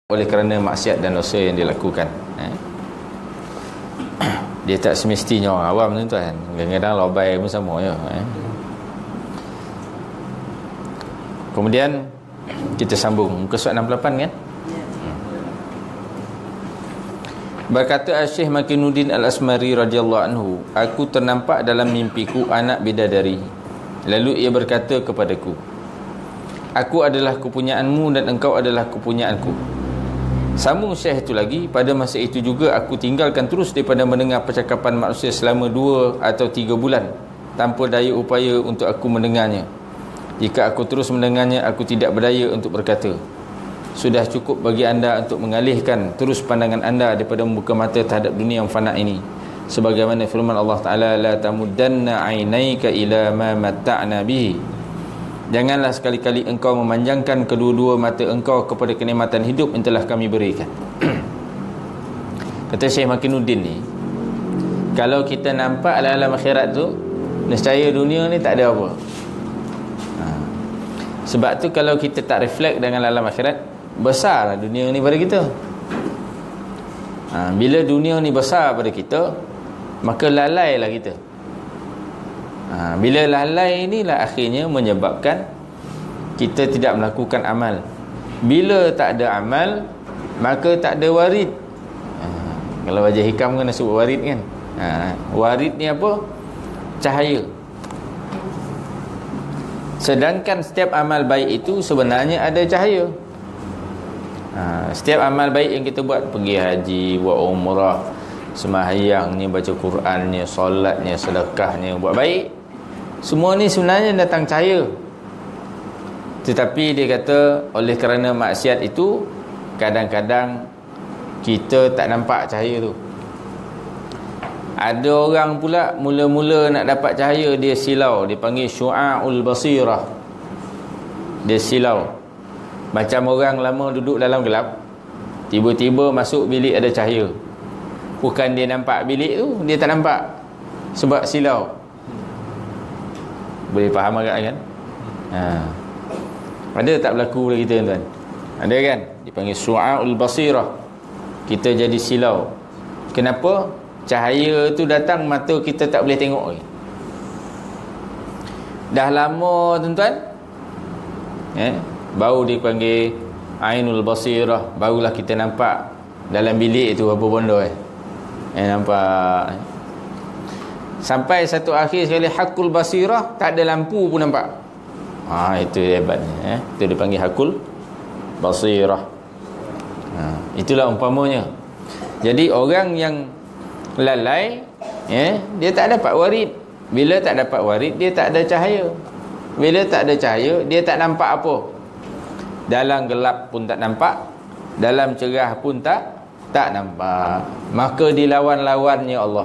oleh kerana maksiat dan dosa yang dilakukan. Dia tak semestinya orang awam tuan. Kadang-kadang lobai pun sama je. Kemudian kita sambung muka surat 68 kan. Berkata Syekh Makinuddin Al-Asmari radhiyallahu anhu, aku ternampak dalam mimpiku anak bidadari. Lalu ia berkata kepadaku, aku adalah kepunyaanmu dan engkau adalah kepunyaanku. Sambung Syekh itu lagi, pada masa itu juga aku tinggalkan terus daripada mendengar percakapan manusia selama 2 atau 3 bulan tanpa daya upaya untuk aku mendengarnya. Jika aku terus mendengarnya, aku tidak berdaya untuk berkata. Sudah cukup bagi anda untuk mengalihkan terus pandangan anda daripada membuka mata terhadap dunia yang fana ini. Sebagaimana firman Allah Ta'ala, la tamuddanna ainaika ila ma matta'na bihi. Janganlah sekali-kali engkau memanjangkan kedua-dua mata engkau kepada kenikmatan hidup yang telah kami berikan. Kata Syekh Makinuddin ni, kalau kita nampak alam akhirat tu, nescaya dunia ni tak ada apa. Sebab tu kalau kita tak reflect dengan alam akhirat, besarlah dunia ni pada kita. Bila dunia ni besar pada kita, maka lalailah kita. Bila lalai inilah akhirnya menyebabkan kita tidak melakukan amal. Bila tak ada amal, maka tak ada warid. Kalau wajah hikam kan sebut warid kan. Warid ni apa? Cahaya. Sedangkan setiap amal baik itu sebenarnya ada cahaya. Setiap amal baik yang kita buat, pergi haji, buat umrah, sembahyangnya, baca Qurannya, solatnya, sedekahnya, buat baik, semua ni sebenarnya datang cahaya. Tetapi dia kata oleh kerana maksiat itu, kadang-kadang kita tak nampak cahaya tu. Ada orang pula mula-mula nak dapat cahaya, dia silau, dia panggil syu'a'ul basirah. Dia silau. Macam orang lama duduk dalam gelap, tiba-tiba masuk bilik ada cahaya. Bukan dia nampak bilik tu, dia tak nampak sebab silau. Boleh faham agak kan? Ada tak berlaku pada kita tuan? Ada kan? Dipanggil syu'a'ul basirah. Kita jadi silau. Kenapa? Cahaya tu datang, mata kita tak boleh tengok lagi. Dah lama tuan-tuan, baru dipanggil ainul basirah. Barulah kita nampak dalam bilik tu apa benda nampak. Sampai satu akhir sekali hakul basirah, tak ada lampu pun nampak. Itu hebatnya. Itu dipanggil hakul basirah. Itulah umpamanya. Jadi orang yang lalai, dia tak dapat warid. Bila tak dapat warid, dia tak ada cahaya. Bila tak ada cahaya, dia tak nampak apa. Dalam gelap pun tak nampak, dalam cerah pun tak nampak. Maka dilawan-lawannya Allah,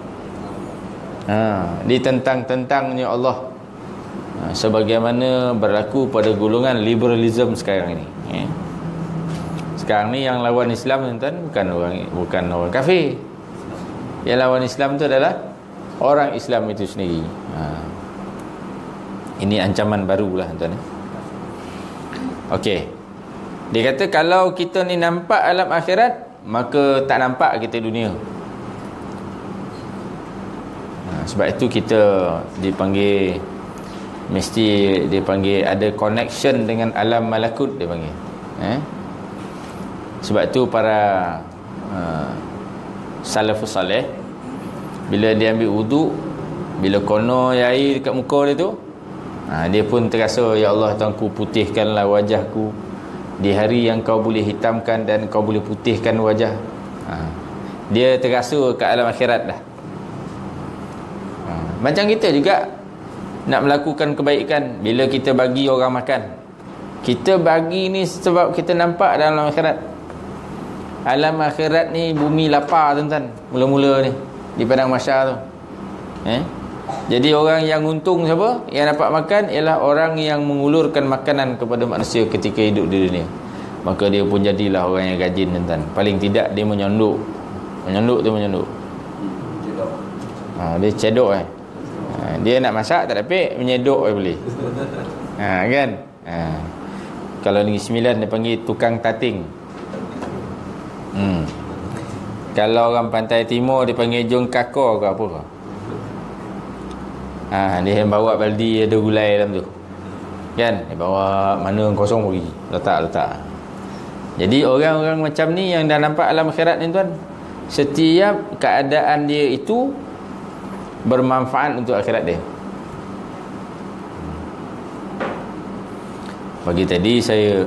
ditentang-tentangnya Allah. Sebagaimana berlaku pada golongan liberalism sekarang ini. Sekarang ni yang lawan Islam tuan, bukan orang kafir. Yang lawan Islam tu adalah orang Islam itu sendiri. Ini ancaman barulah tuan. Okey. Dia kata kalau kita ni nampak alam akhirat, maka tak nampak kita dunia. Sebab itu kita dipanggil, mesti dipanggil ada connection dengan alam malakut, dia panggil. Sebab tu para salafus salih, bila dia ambil wuduk, bila kono air dekat muka dia tu, dia pun terasa, ya Allah Tuanku, putihkanlah wajahku di hari yang kau boleh hitamkan dan kau boleh putihkan wajah. Dia terasa ke alam akhirat dah. Macam kita juga nak melakukan kebaikan. Bila kita bagi orang makan, kita bagi ni sebab kita nampak dalam akhirat. Alam akhirat ni bumi lapar tuan-tuan, mula-mula ni di padang mahsyar tu. Jadi orang yang untung siapa? Yang dapat makan ialah orang yang mengulurkan makanan kepada manusia ketika hidup di dunia. Maka dia pun jadilah orang yang rajin tuan-tuan. Paling tidak dia menyonduk. Menyonduk. Dia cedok dia nak masak tak dapat, menyedok boleh. Kan? Kalau Negeri Sembilan dia panggil tukang tating. Kalau orang pantai timur dia panggil jong kakor ke apa ke? Dia yang bawa baldi ada gulai dalam tu. Kan? Dia bawa mana kosong pergi. Letak. Jadi orang-orang macam ni yang dah nampak alam akhirat ni tuan, setiap keadaan dia itu bermanfaat untuk akhirat dia. Pagi tadi saya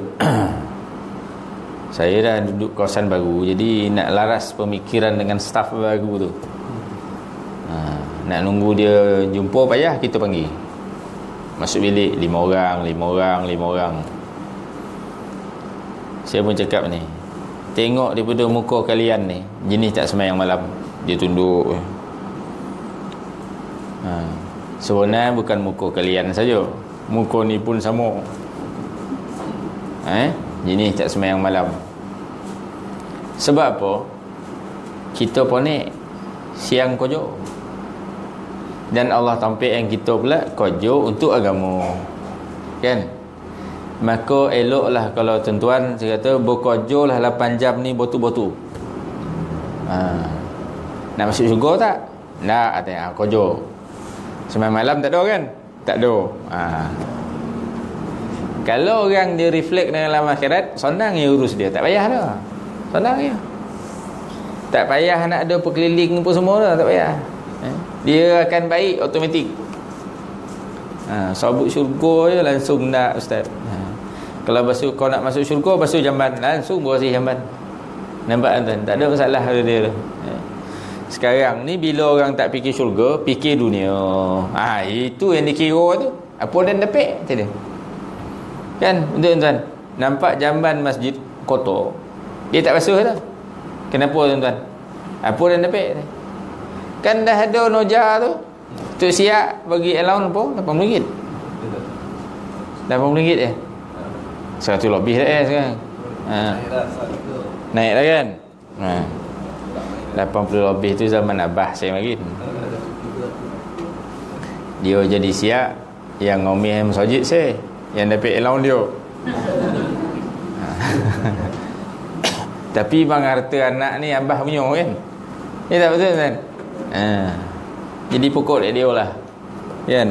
dah duduk kawasan baru, jadi nak laras pemikiran dengan staf baru tu. Nak nunggu dia jumpa payah, kita panggil. Masuk bilik 5 orang. Saya pun cakap ni, tengok daripada muka kalian ni, jenis tak sembahyang malam. Dia tunduk. Sebenarnya bukan muka kalian saja, muka ni pun sama. Jenis tak sembahyang malam. Sebab apa? Kita ponik siang kojo, dan Allah tampik yang kita pula kojo untuk agama, kan? Maka eloklah kalau tuan-tuan, saya kata berkojo lah 8 jam ni botu-botu. Nak masuk syurga tak? Nak, katanya kojo. Sembahyang malam tak ada kan? Tak ada. Kalau orang dia reflect dengan alam akhirat, senang ya urus dia, tak payah dah. Senang ya. Tak payah nak ada perkeliling apa semua dah, tak payah. Dia akan baik automatik. Sabut syurga je langsung nak ustaz. Kalau kau nak masuk syurga, basuh jamban, langsung bersih jamban. Nampak tuan? Tak ada masalah dia. Sekarang ni bila orang tak fikir syurga, fikir dunia. Itu yang dikira tu. Apa dan dapik macam dia. Kan, tuan-tuan? Nampak jamban masjid kotor, dia tak basuh dah. Kenapa tuan-tuan? Apa dan dapik? Kan dah ada noja tu. Tu siap bagi allowance apa? RM80. RM80 je. 100 lebih dah sekarang. Naik dah kan? 80 lebih tu zaman Abah saya makin. Dia jadi siap yang ngomel masjid saya, yang dapat allowance dia. Tapi bang harta anak ni Abah punya kan? Tak betul kan? Jadi pokok dia lah, kan?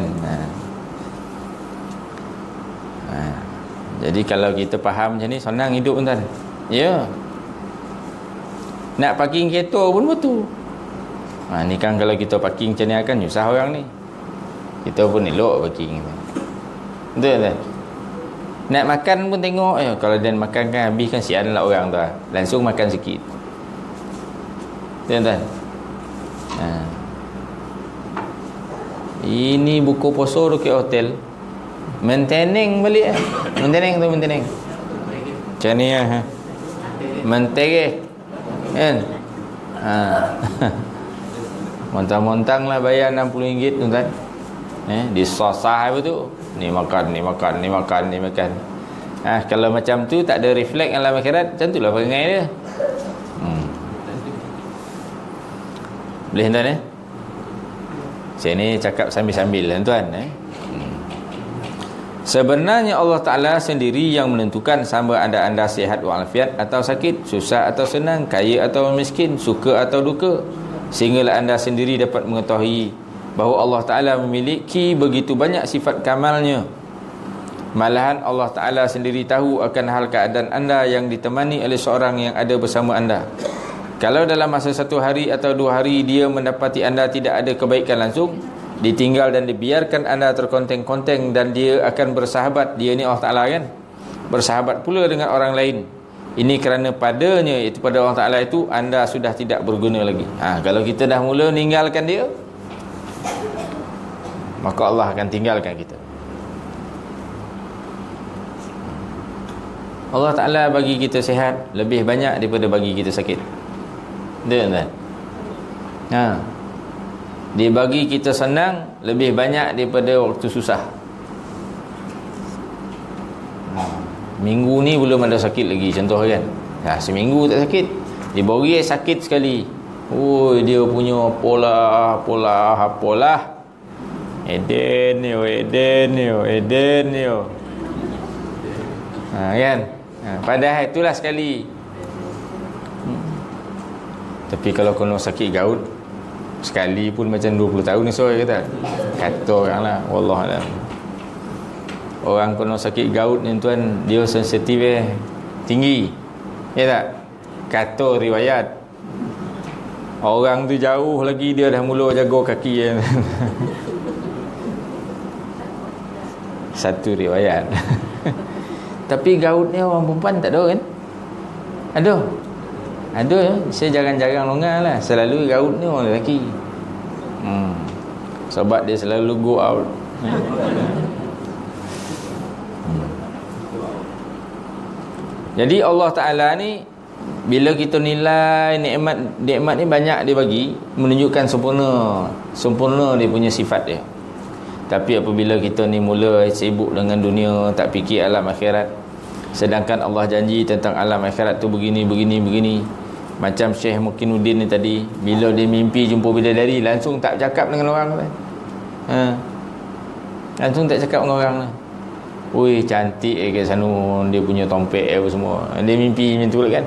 Jadi kalau kita faham macam ni, senang hidup tuan. Ya. Nak parking kereta pun betul. Ni kan kalau kita parking macam ni akan nyusah orang ni. Kita pun elok parking. Betul tak? Nak makan pun tengok, kalau dia makan kan habis kan sian lah orang tu. Langsung makan sikit. Betul tak? Ini buku poso dekat hotel. Maintenance balik. Maintenance. Macam ni Mentereh. Kan? Montang-montang lah bayar RM60 tuan-tuan. Disosah apa tu? Ni makan. Kalau macam tu tak ada reflect alam akhirat, macam tu lah perangai dia. Boleh tuan Saya ni cakap sambil-sambil tuan. Sebenarnya Allah Ta'ala sendiri yang menentukan sama ada anda sihat walafiat atau sakit, susah atau senang, kaya atau miskin, suka atau duka, sehinggalah anda sendiri dapat mengetahui bahawa Allah Ta'ala memiliki begitu banyak sifat kamalnya. Malahan Allah Ta'ala sendiri tahu akan hal keadaan anda yang ditemani oleh seorang yang ada bersama anda. Kalau dalam masa 1 hari atau 2 hari dia mendapati anda tidak ada kebaikan langsung, ditinggal dan dibiarkan anda terkonteng-konteng, dan dia akan bersahabat, dia ni Allah Ta'ala kan, bersahabat pula dengan orang lain. Ini kerana padanya, iaitu pada Allah Ta'ala itu, anda sudah tidak berguna lagi. Kalau kita dah mula meninggalkan dia, maka Allah akan tinggalkan kita. Allah Ta'ala bagi kita sihat lebih banyak daripada bagi kita sakit. Dia kan? Dia bagi kita senang lebih banyak daripada waktu susah. Minggu ni belum ada sakit lagi, contoh kan. Seminggu tak sakit, dia bagi sakit sekali. Dia punya apalah. Eden yo. Kan? Padahal itulah sekali. Tapi kalau kena sakit gaut sekali pun macam 20 tahun ni sorry kata. Kata orang lah, wallahualam. Orang kena sakit gaut ni tuan, dia sensitif tinggi. Ya tak? Kata riwayat. Orang tu jauh lagi dia dah mula jaga kaki. Satu riwayat. Tapi gaut ni orang perempuan tak ada kan? Ada. Ada ya. Saya jarang-jarang longgar lah. Selalu gaut ni orang lelaki. Sebab dia selalu go out. Jadi Allah Ta'ala ni, bila kita nilai nikmat ni banyak dia bagi, menunjukkan sempurna dia punya sifat dia. Tapi apabila kita ni mula sibuk dengan dunia, tak fikir alam akhirat, sedangkan Allah janji tentang alam akhirat tu begini. Macam Syekh Mukinuddin ni tadi, bila dia mimpi jumpa bidadari, langsung tak cakap dengan orang lah. Langsung tak cakap dengan orang lah. Ui, cantik kat sana, dia punya tompek apa semua. Dia mimpi macam tu kan.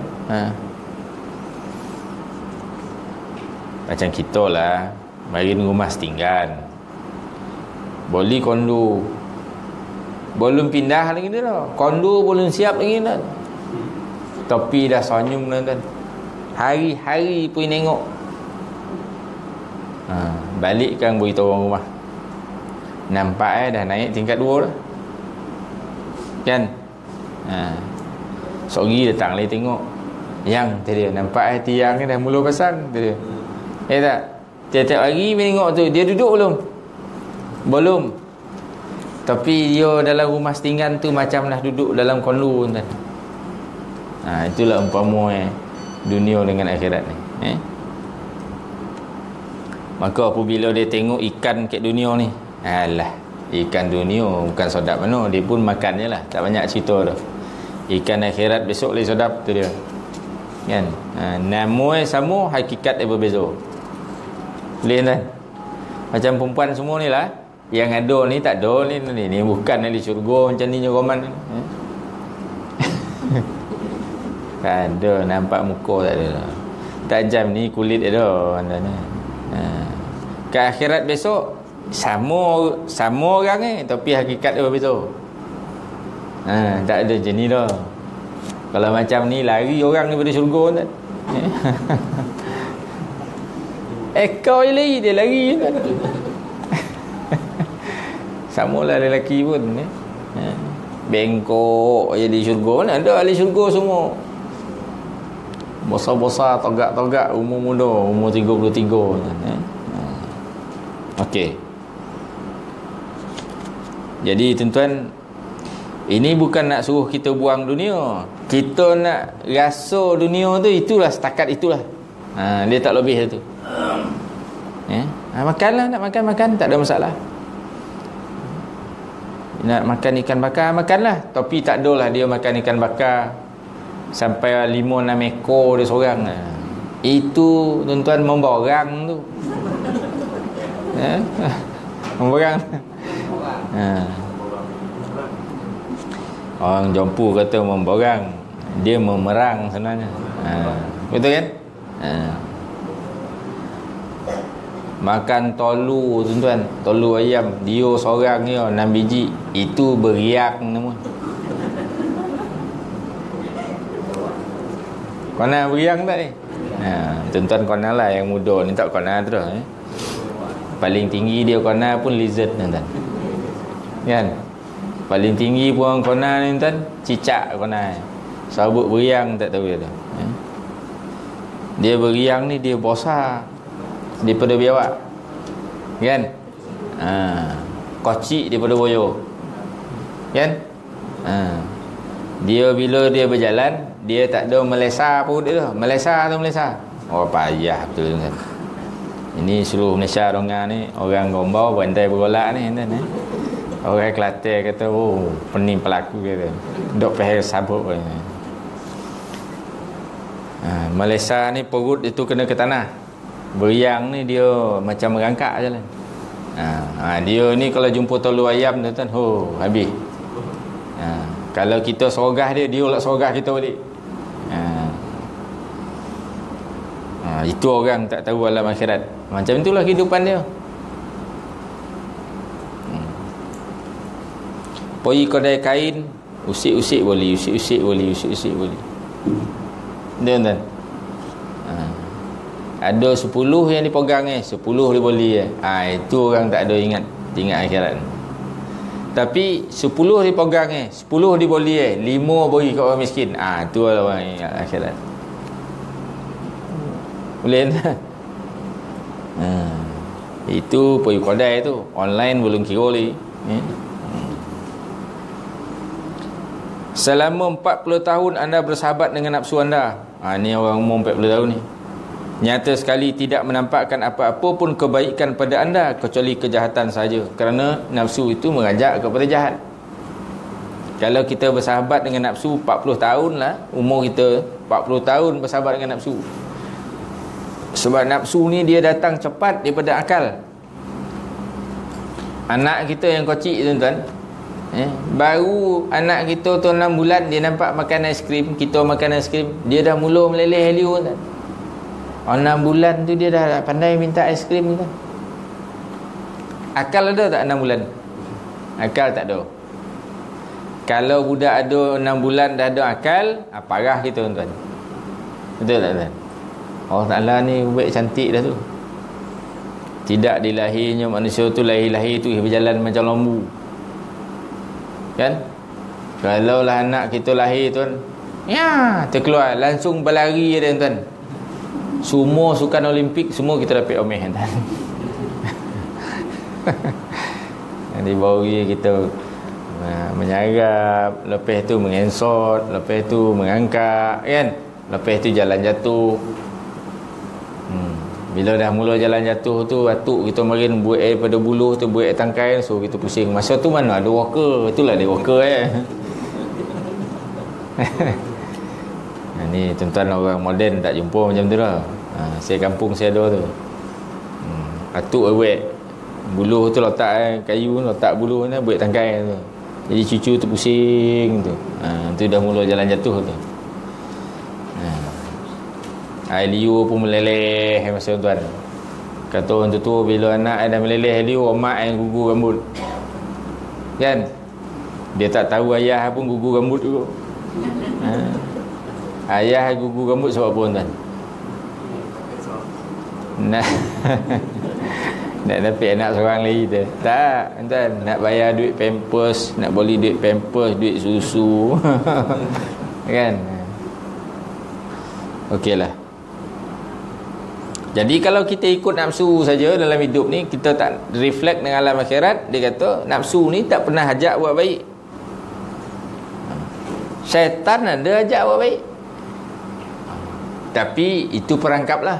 Macam kita lah, mari rumah setinggan, beli kondo, belum pindah lagi dia dah. Kondo belum siap lagi dah. Tapi dah senyum dah kan. Hari-hari pergi tengok. Balikkan beritahu orang rumah. Nampak dah naik tingkat 2 dah. Kan? Sorry datang lagi tengok. Yang tadi nampak tiang ni dah mula pasang tadi. Tak? Tiap-tiap hari tengok tu, dia duduk belum? Belum. Tapi dia dalam rumah setinggan tu macam dah duduk dalam kondo kan. Itulah umpama dunia dengan akhirat ni. Maka apabila dia tengok ikan kat dunia ni, alah, ikan dunia bukan sedap mana, dia pun makan je lah, tak banyak cerita dah. Ikan akhirat besok lagi sedap tu dia. Kan? Nama sama, hakikat dia berbeza. Boleh kan? Macam perempuan semua ni lah, yang ada ni tak ada ni bukan ahli syurga macam ni nyogoman ni. Tak ada, nampak muka tak ada. Tajam ni kulit dia dah. Ke akhirat besok sama orang ni, tapi hakikat dia berbeza. Tak ada jenis dah. Kalau macam ni lari orang daripada syurga kan. Kau je lari, dia lari kan. Samalah lelaki pun bengkok je di syurga. Mana ada ahli syurga semua besar-besar, togak-togak, umur muda, umur 33 Okey. Jadi tuan-tuan, ini bukan nak suruh kita buang dunia. Kita nak rasa dunia tu, itulah setakat itulah. Dia tak lebih tu. Makanlah, nak makan tak ada masalah. Nak makan ikan bakar, makanlah. Tapi tak adalah dia makan ikan bakar sampai 5-6 ekor dia seorang. Itu tuan-tuan memborang tu. Memborang. Orang Jompu kata memborang, dia memerang sebenarnya. Betul kan? Makan tolu tuan-tuan, tolu ayam, dia seorang ni 6 biji, itu beriak nama. Kona beriang tak ni? Tuan-tuan kona lah, yang muda ni tak kona terus. Paling tinggi dia kona pun lizard tuan-tuan. Kan? Paling tinggi pun orang kona ni tuan, cicak kona. Sabut beriang tak tahu dia tu. Dia beriang ni dia besar daripada biawak. Kan? Kocik daripada boyo. Kan? Dia bila dia berjalan, dia tak ada melesa pun dia tu. Melesa. Oh payah betul kan. Ini seluruh Malaysia dongang ni, orang Gombau bantai bergolak ni kan. Orang Kelantan kata, oh pening pelaku kata. Dok pahal sabuk ni. Melesa ni perut itu kena ke tanah. Beriang ni dia macam merangkak je lah. Dia ni kalau jumpa telur ayam tuan-tuan, habis. Kalau kita sorgah dia, dia pula sorgah kita balik. Itu orang tak tahu alam akhirat. Macam itulah kehidupan dia. Pergi kedai kain, usik-usik boleh, usik-usik boleh, usik-usik boleh. Tuan-tuan. Ada 10 yang dipegang 10 dia boleh itu orang tak ada ingat akhirat. Tapi 10 dipegang 10 dia boleh 5 bagi kat orang miskin. Itu lah orang ingat akhirat. Boleh tak? Itu pergi kedai tu. Online belum kira lagi. Selama 40 tahun anda bersahabat dengan nafsu anda. Ni orang umur 40 tahun ni. Nyata sekali tidak menampakkan apa-apa pun kebaikan pada anda kecuali kejahatan saja. Kerana nafsu itu mengajak kepada jahat. Kalau kita bersahabat dengan nafsu 40 tahun lah, umur kita 40 tahun bersahabat dengan nafsu. Sebab nafsu ni dia datang cepat daripada akal. Anak kita yang kecil tuan-tuan, baru anak kita tu 6 bulan dia nampak makan aiskrim, kita makan aiskrim, dia dah mula meleleh heliu kan. 6 bulan tu dia dah pandai minta aiskrim kan. Akal ada tak 6 bulan? Akal tak ada. Kalau budak ada 6 bulan dah ada akal, parah kita tuan-tuan. Betul tak tuan? Allah Ta'ala ni baik cantik dah tu. Tidak dilahirnya manusia tu lahir-lahir tu berjalan macam lembu. Kan? Kalau lah anak kita lahir tuan, terkeluar langsung berlari dia tuan. Semua sukan Olimpik semua kita dapat omeh tuan. Jadi baru kita menyarap, lepas tu mengensot, lepas tu mengangkat kan, lepas tu jalan jatuh. Bila dah mula jalan jatuh tu, atuk kita marin buat air pada buluh tu, buat air tangkai, so kita pusing. Masa tu mana ada walker, itulah dia walker Ni tuan-tuan orang moden tak jumpa macam tu lah. Saya kampung saya ada tu. Atuk buat buluh tu letak kayu, letak buluh ni buat tangkai tu. Jadi cucu tu pusing tu. Tu dah mula jalan jatuh tu. Air liur pun meleleh masa tuan. Kata orang tu bila anak dah meleleh liur, mak yang gugur rambut. Kan? Dia tak tahu ayah pun gugur rambut juga. Ayah gugur rambut sebab apa tuan? Nak dapat anak seorang lagi tu. Tak, tuan, nak bayar duit pampers, nak beli duit pampers, duit susu. Kan? Okeylah. Jadi kalau kita ikut nafsu saja dalam hidup ni, kita tak reflect dengan alam akhirat, dia kata nafsu ni tak pernah ajak buat baik. Syaitan ada ajak buat baik. Tapi itu perangkap lah.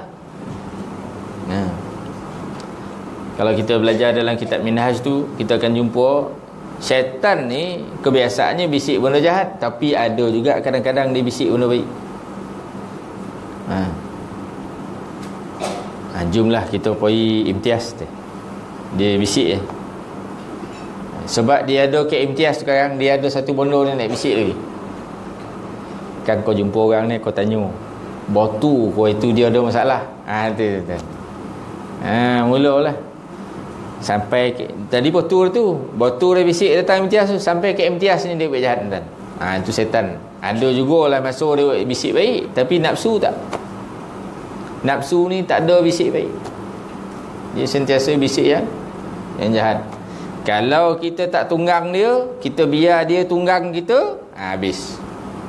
Kalau kita belajar dalam kitab Minhaj tu, kita akan jumpa syaitan ni kebiasaannya bisik benda jahat, tapi ada juga kadang-kadang dia bisik benda baik. Jumlah kita pergi imtiaz tu, dia bisik sebab dia ada ke imtiaz sekarang, dia ada satu benda ni nak bisik lagi. Kan kau jumpa orang ni, kau tanya botu kau itu dia ada masalah, tu mulalah sampai tadi botu dia bisik datang imtiaz tu, sampai ke imtiaz ni dia buat jahat tuan. Itu setan. Ada jugalah masa dia bisik baik, tapi nafsu tak. Nafsu ni tak ada bisik baik. Dia sentiasa bisik yang jahat. Kalau kita tak tunggang dia, kita biar dia tunggang kita, habis.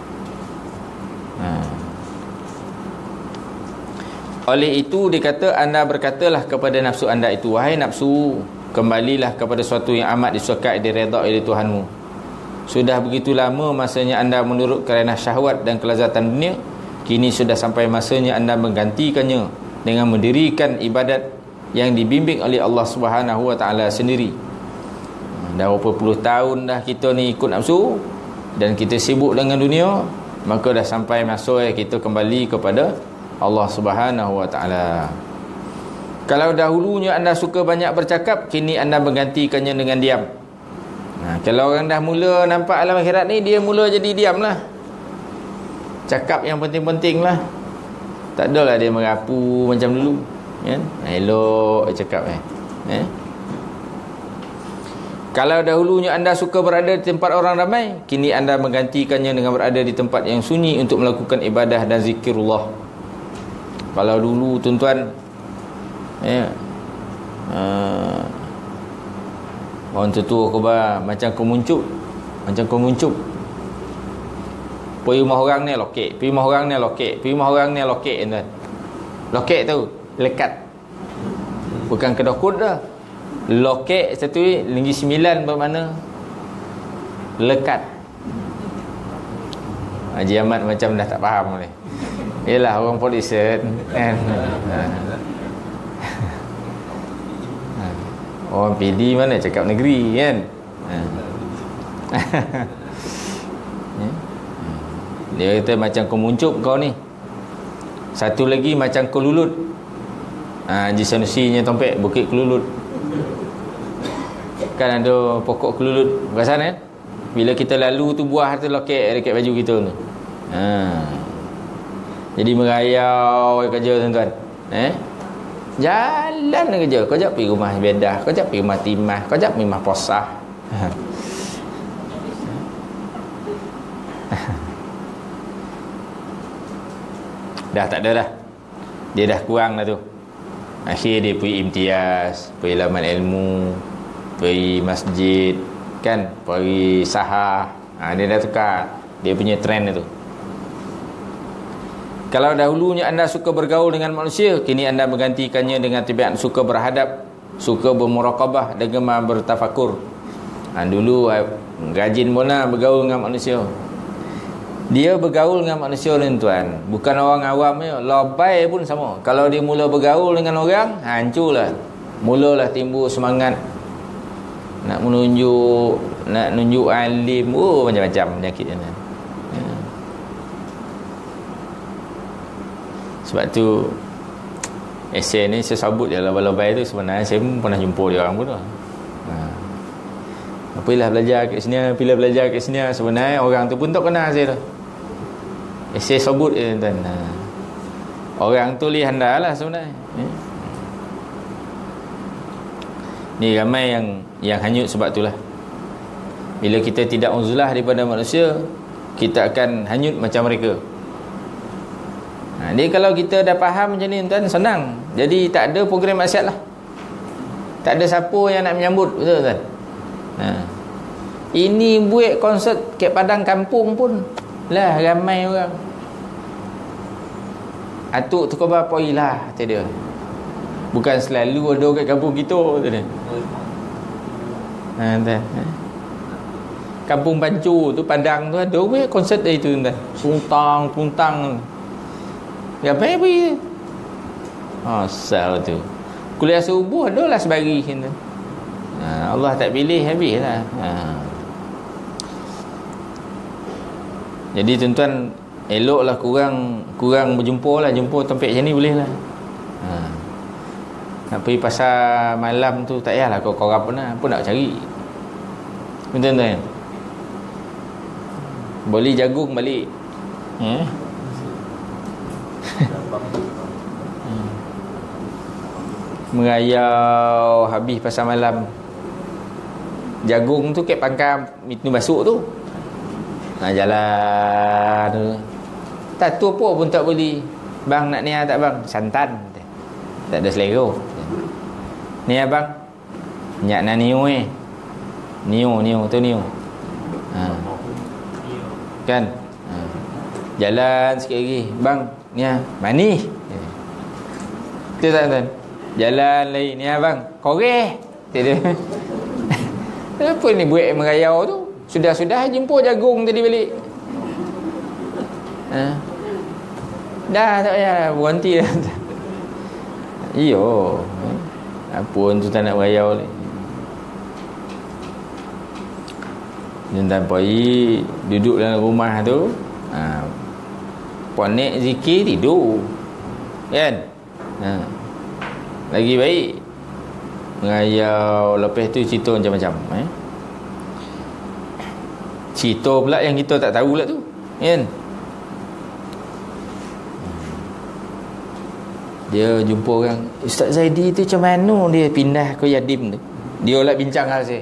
Oleh itu dia kata, anda berkatalah kepada nafsu anda itu, wahai nafsu, kembalilah kepada sesuatu yang amat disukai dan redha oleh Tuhanmu. Sudah begitu lama masanya anda menurut kerana syahwat dan kelazatan dunia, kini sudah sampai masanya anda menggantikannya dengan mendirikan ibadat yang dibimbing oleh Allah Subhanahu Wa Taala sendiri. Dah berapa puluh tahun dah kita ni ikut nafsu dan kita sibuk dengan dunia, maka dah sampai masa kita kembali kepada Allah Subhanahu Wa Taala. Kalau dahulunya anda suka banyak bercakap, kini anda menggantikannya dengan diam. Kalau orang dah mula nampak alam akhirat ni, dia mula jadi diam lah. Cakap yang penting-penting lah. Tak adalah dia merapu macam dulu, kan? Elok cakap Kalau dahulunya anda suka berada di tempat orang ramai, kini anda menggantikannya dengan berada di tempat yang sunyi untuk melakukan ibadah dan zikirullah. Kalau dulu tuan-tuan, orang tua khabar macam kemuncup, pergi rumah orang ni lokek, pergi rumah orang ni lokek, pergi rumah orang ni lokek, tuan. Lokek tu lekat, bukan kedokut dah. Lokek satu Negeri Sembilan bermakna lekat. Haji Ahmad macam dah tak faham ni. Yalah orang Polisen kan. Orang PD mana cakap negeri kan. Dia kata macam kemuncup kau ni. Satu lagi macam kelulut. Haji Sanusi nya tompek Bukit Kelulut. Kan ada pokok kelulut perasan kan? Bila kita lalu tu buah tu lokek dekat baju kita tu. Jadi merayau kerja tuan-tuan. Jalan kerja. Kau jap pergi rumah Bedah, kau jap pergi rumah Timah, kau jap pergi rumah Posah. Dah tak ada dah. Dia dah kurang dah tu. Akhir dia pergi imtiaz, pergi laman ilmu, pergi masjid, kan, pergi sahah. Dia dah tukar. Dia punya trend itu. Kalau dahulunya anda suka bergaul dengan manusia, kini anda menggantikannya dengan tabiat suka berhadap, suka bermuraqabah dan gemar bertafakur. Dulu rajin pula bergaul dengan manusia. Dia bergaul dengan manusia ni tuan, bukan orang awam je. Labai pun sama. Kalau dia mula bergaul dengan orang, hancurlah. Mulalah timbul semangat nak nunjuk alim, macam-macam penyakit ni. Sebab tu esei ni saya sabut je labai-labai tu. Sebenarnya saya pun pernah jumpa dia orang pun tu. Apalah belajar kat sini, pilih belajar kat sini. Sebenarnya orang tu pun tak kenal saya tu. Esei sabut je tuan. Orang tu lihat anda lah sebenarnya. Ni ramai yang hanyut sebab itulah. Bila kita tidak uzlah daripada manusia, kita akan hanyut macam mereka. Dia kalau kita dah faham macam ni tuan, senang. Jadi tak ada program maksiat lah. Tak ada siapa yang nak menyambut, betul tuan. Ini buat konsert kat padang kampung pun lah ramai orang. Atuk tu kau berapa ilah kata dia. Bukan selalu ada kat kampung kita kata dia. Tuan. Kampung Bancu tu, Padang tu ada buat konsert dari tu tuan. Puntang. Gapai pergi. Asal tu. Kuliah subuh adalah sebagi kita. Allah tak pilih habislah. Jadi tuan-tuan, eloklah kurang berjumpa lah. Jumpa tempat macam ni boleh lah. Nak pergi pasar malam tu tak payahlah kau korang pun nak cari. Tuan-tuan, beli jagung balik. Merayau habis pasar malam. Jagung tu kat pangkal itu masuk tu. Jalan tu. Tak tu apa pun tak beli. Bang nak niat tak bang? Santan. Tak ada selera. Ni abang. Nyak nak niu Niu tu niu. Kan? Jalan sikit lagi. Bang, ni manis. Tu tak tuan. Jalan lain ni abang. Koreh. Tidak. Apa ni buat merayau tu? Sudah jumpa jagung tadi balik. Dah tak payah berhenti dah. Iyo. Apa tu tak nak merayau ni. Jangan pergi duduk dalam rumah tu. Ponek zikir tidur. Kan? Lagi baik merayau. Lepas tu cerita macam-macam. Cerita pula yang kita tak tahu pula tu. Kan? Dia jumpa orang, Ustaz Zaidi tu macam mana dia pindah ke Yadim tu. Dia lah bincang hal saya.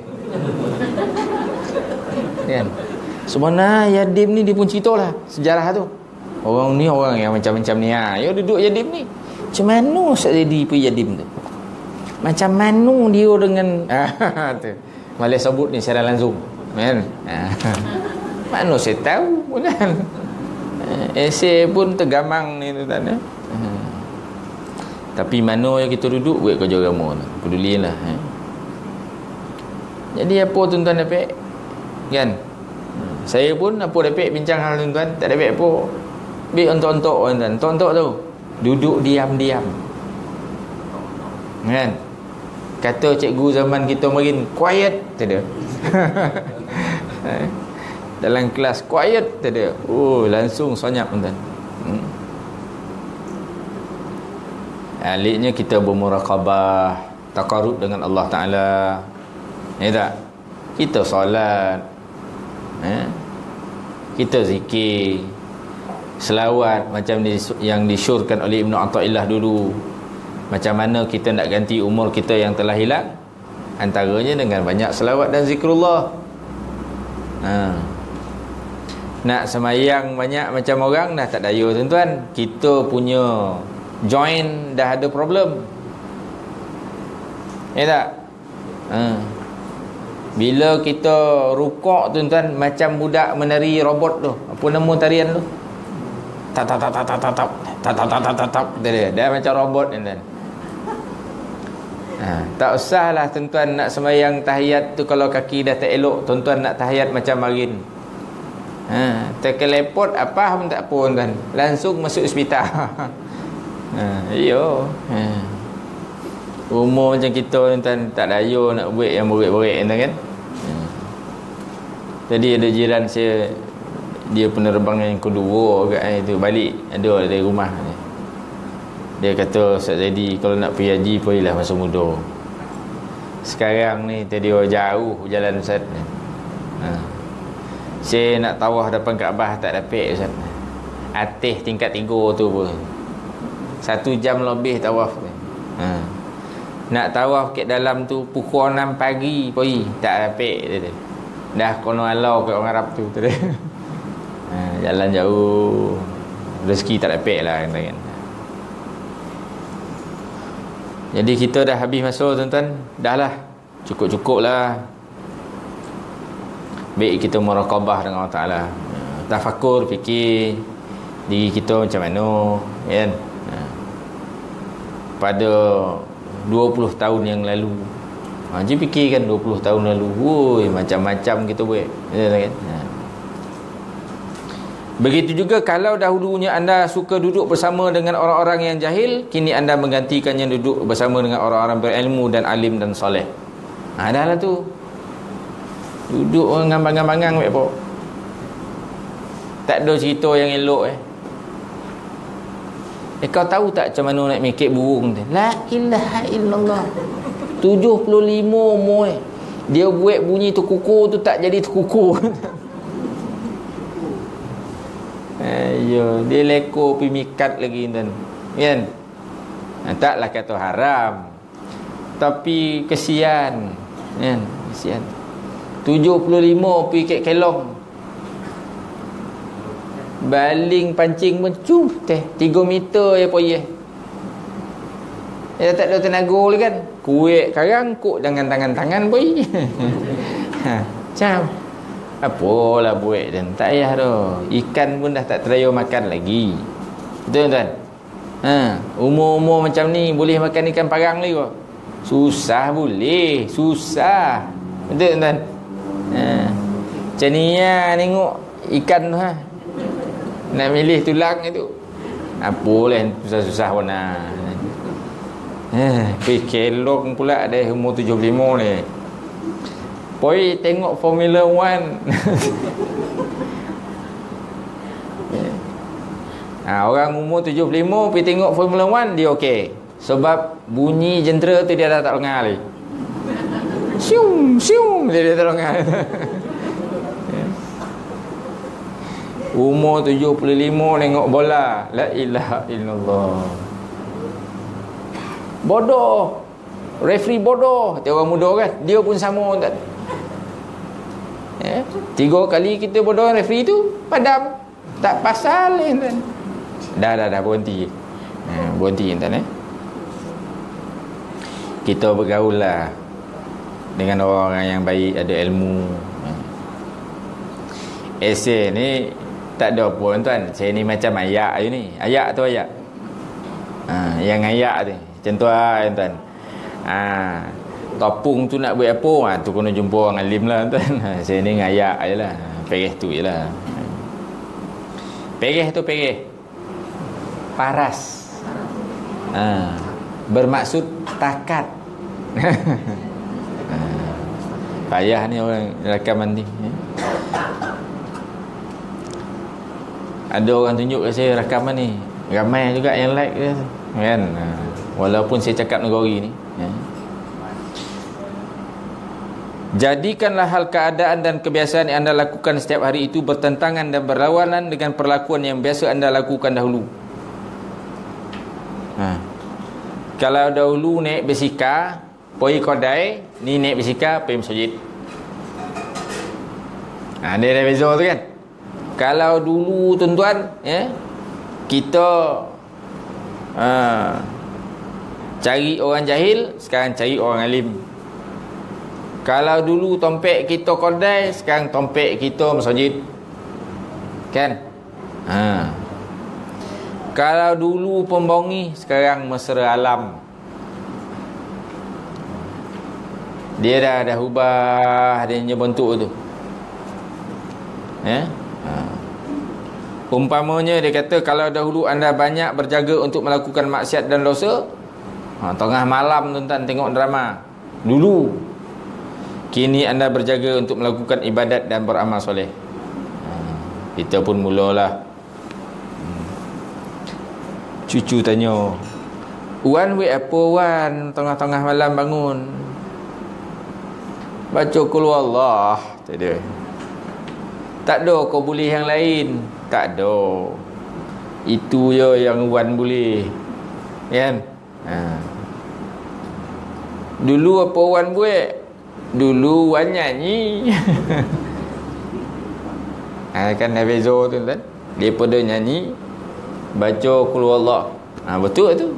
Kan? Sebenarnya Yadim ni dia pun cerita lah sejarah tu. Orang ni orang yang macam-macam ni. Ya duduk Yadim ni. Macam mana Ustaz Zaidi pergi Yadim tu? Macam mana dia dengan tu. Malah sebut ni secara langsung. Kan? Mana saya tahu kan? Esei pun tergamang ni tu tak ada. Tapi mana yang kita duduk buat kerja agama tu. Pedulilah. Jadi apa tuan-tuan dapat? Kan? Saya pun apa dapat bincang hal tuan-tuan, tak dapat apa. Bik ontok-ontok tuan-tuan. Ontok-ontok tu duduk diam-diam. Kan? Kata cikgu zaman kita makin quiet tak ada. Dalam kelas quiet tak ada. Oh, langsung senyap tuan-tuan. Aliknya kita bermuraqabah, taqarrub dengan Allah Ta'ala. Ya tak? Kita solat, kita zikir, selawat macam yang disyurkan oleh Ibnu Athaillah dulu. Macam mana kita nak ganti umur kita yang telah hilang? Antaranya dengan banyak selawat dan zikrullah. Nak semayang banyak macam orang dah tak daya tuan-tuan. Kita punya join dah ada problem. Ya tak? Bila kita rukuk tuan-tuan macam budak menari robot tu. Apa nama tarian tu? Tap tap tap tap tap tap tap tap tap tap tap. Dia macam robot tuan-tuan. Tak usahlah tuan-tuan nak sembahyang tahiyat tu kalau kaki dah tak elok, tuan-tuan nak tahiyat macam marin. Terkelepot apa pun tak apa tuan-tuan. Langsung masuk hospital. Iyo. Umur macam kita tuan-tuan tak daya nak buat yang berik-berik tuan kan. Jadi ada jiran saya, dia penerbangan yang kedua agak itu balik ada dari rumah. Dia kata, Ustaz Zaidi kalau nak pergi haji pergilah masa muda. Sekarang ni tadi jauh jalan Ustaz. Saya nak tawaf depan Kaabah tak dapat Ustaz. Atas tingkat 3 tu pun 1 jam lebih tawaf. Nak tawaf kat dalam tu pukul 6 pagi pergi tak dapat dia. Dah kono alau kat orang Arab tu tadi. Jalan jauh, rezeki tak dapat lah kan. Jadi kita dah habis masa tuan-tuan. Dah lah, cukup-cukup lah. Baik kita muraqabah dengan Allah Ta'ala, tafakur, fikir diri kita macam mana kan. Pada 20 tahun yang lalu, je fikirkan 20 tahun lalu, woi macam-macam kita buat kan. Begitu juga kalau dahulunya anda suka duduk bersama dengan orang-orang yang jahil, kini anda menggantikannya duduk bersama dengan orang-orang berilmu dan alim dan soleh. Dah lah tu, duduk orang ngambang-ngambangang apa. Tak ada cerita yang elok kau tahu tak macam mana nak mekik burung tu? La ilaha illallah. 75 umur dia buat bunyi tu kuku tu tak jadi tu kuku. Ayo, dia lekor pergi mikat lagi tuan. Kan? Taklah kata haram, tapi kesian. Kan? Kesian. 75 pergi kat Kelong. Baling pancing pun cum teh 3 meter je pergi. Dia tak ada tenaga lagi kan. Kuek karang kuk dengan tangan-tangan pergi. Macam apalah buat dan tak payah dah. Ikan pun dah tak teraya makan lagi. Betul tuan? Umur-umur macam ni boleh makan ikan parang lagi kok. Susah boleh, susah. Betul tuan? Macam ni ya, tengok ikan tu nak milih tulang itu. Apalah susah-susah pun pergi Kelong pula ada umur 75 ni. Pergi tengok Formula 1. Orang umur 75 pergi tengok Formula 1 dia okey. Sebab bunyi jentera tu dia dah tak dengar lagi. Sium sium dia tak dengar. Umur 75 tengok bola. La ilaha illallah. Bodoh. Referee bodoh. Dia orang muda kan. Dia pun sama tuan. 3 kali kita bodoh referee tu padam. Tak pasal tuan. Dah berhenti. Berhenti tuan. Kita bergaul lah dengan orang yang baik, ada ilmu. Esei ni tak ada pun tuan. Saya ni macam ayak je ni. Ayak tu ayak. Yang ayak tu macam tu lah tuan. Topung tu nak buat apa? Tu kena jumpa orang alim lah tuan. Saya ni ngayak je lah. Perih tu je lah. Perih tu perih. Paras. Bermaksud takat. Payah ni orang rakaman ni. Ada orang tunjuk kat saya rakaman ni. Ramai juga yang like dia kan. Walaupun saya cakap negori ni. Jadikanlah hal keadaan dan kebiasaan yang anda lakukan setiap hari itu bertentangan dan berlawanan dengan perlakuan yang biasa anda lakukan dahulu. Kalau dahulu naik basikal pergi kedai, ni naik basikal pergi masjid. Dia dah beza tu kan. Kalau dulu tuan-tuan kita cari orang jahil, sekarang cari orang alim. Kalau dulu tompek kita kedai, sekarang tompek kita masjid. Kan? Kalau dulu pembongi, sekarang mesra alam. Dia dah ubah dia punya bentuk tu. Umpamanya dia kata, kalau dahulu anda banyak berjaga untuk melakukan maksiat dan dosa, tengah malam tuan-tuan tengok drama. Dulu. Kini anda berjaga untuk melakukan ibadat dan beramal soleh. Kita pun mulalah. Cucu tanya, Wan wait apa Wan tengah-tengah malam bangun? Baca qul huwallah. Tak ada. Tak ada kau boleh yang lain. Tak ada. Itu je yang Wan boleh. Kan? Dulu apa Wan buat? Dulu Wan nyanyi. Kan dah beza tu kan. Daripada nyanyi, baca qul huwallah. Betul tu.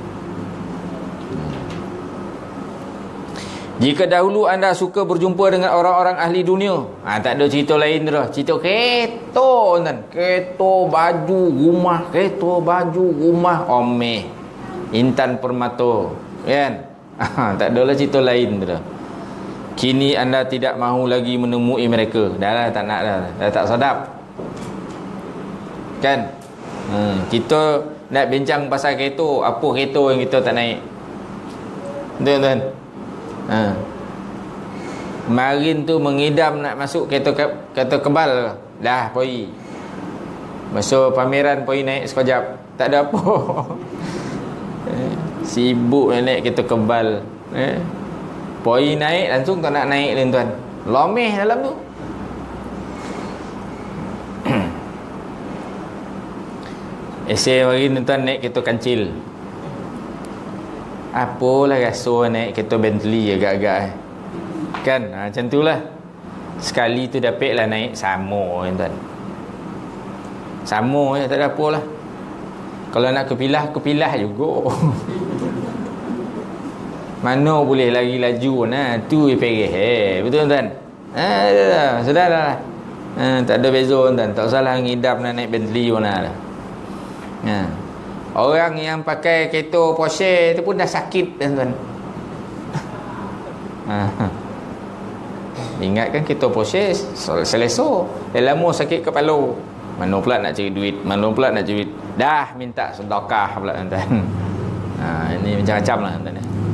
Jika dahulu anda suka berjumpa dengan orang-orang ahli dunia, tak ada cerita lain dah. Cerita kereta kan. Kereta baju rumah, kereta baju rumah Omeh, Intan Permata, kan? Tak adalah cerita lain dah. Kini anda tidak mahu lagi menemui mereka. Dah tak nak dah. Dah tak sedap. Kan? Kita nak bincang pasal kereta, apa kereta yang kita tak naik? Tuan-tuan. Kemarin tu mengidam nak masuk kereta kebal. Dah pergi. Masa pameran pergi naik sekejap. Tak ada apa. Sibuk naik kereta kebal. Pergi naik langsung tak nak naik tuan. Lomeh dalam tu. Esei hari tuan naik kereta kancil. Apalah rasa naik kereta Bentley agak-agak kan, macam tu lah. Sekali tu dapat lah naik sama tuan. Sama je, tak ada apa lah. Kalau nak kepilah juga. Mana boleh lagi laju tu perih. Betul tuan? Sudah dah. Tak ada beza tuan. Tak salah ngidap nak naik Bentley mana dah. Orang yang pakai kereta Porsche tu pun dah sakit tuan. Ingatkan kereta Porsche selesa. Dah lama sakit kepala. Mana pula nak cari duit, mana pula nak cari duit. Dah minta sedekah pula tuan. Ini macam-macam lah tuan.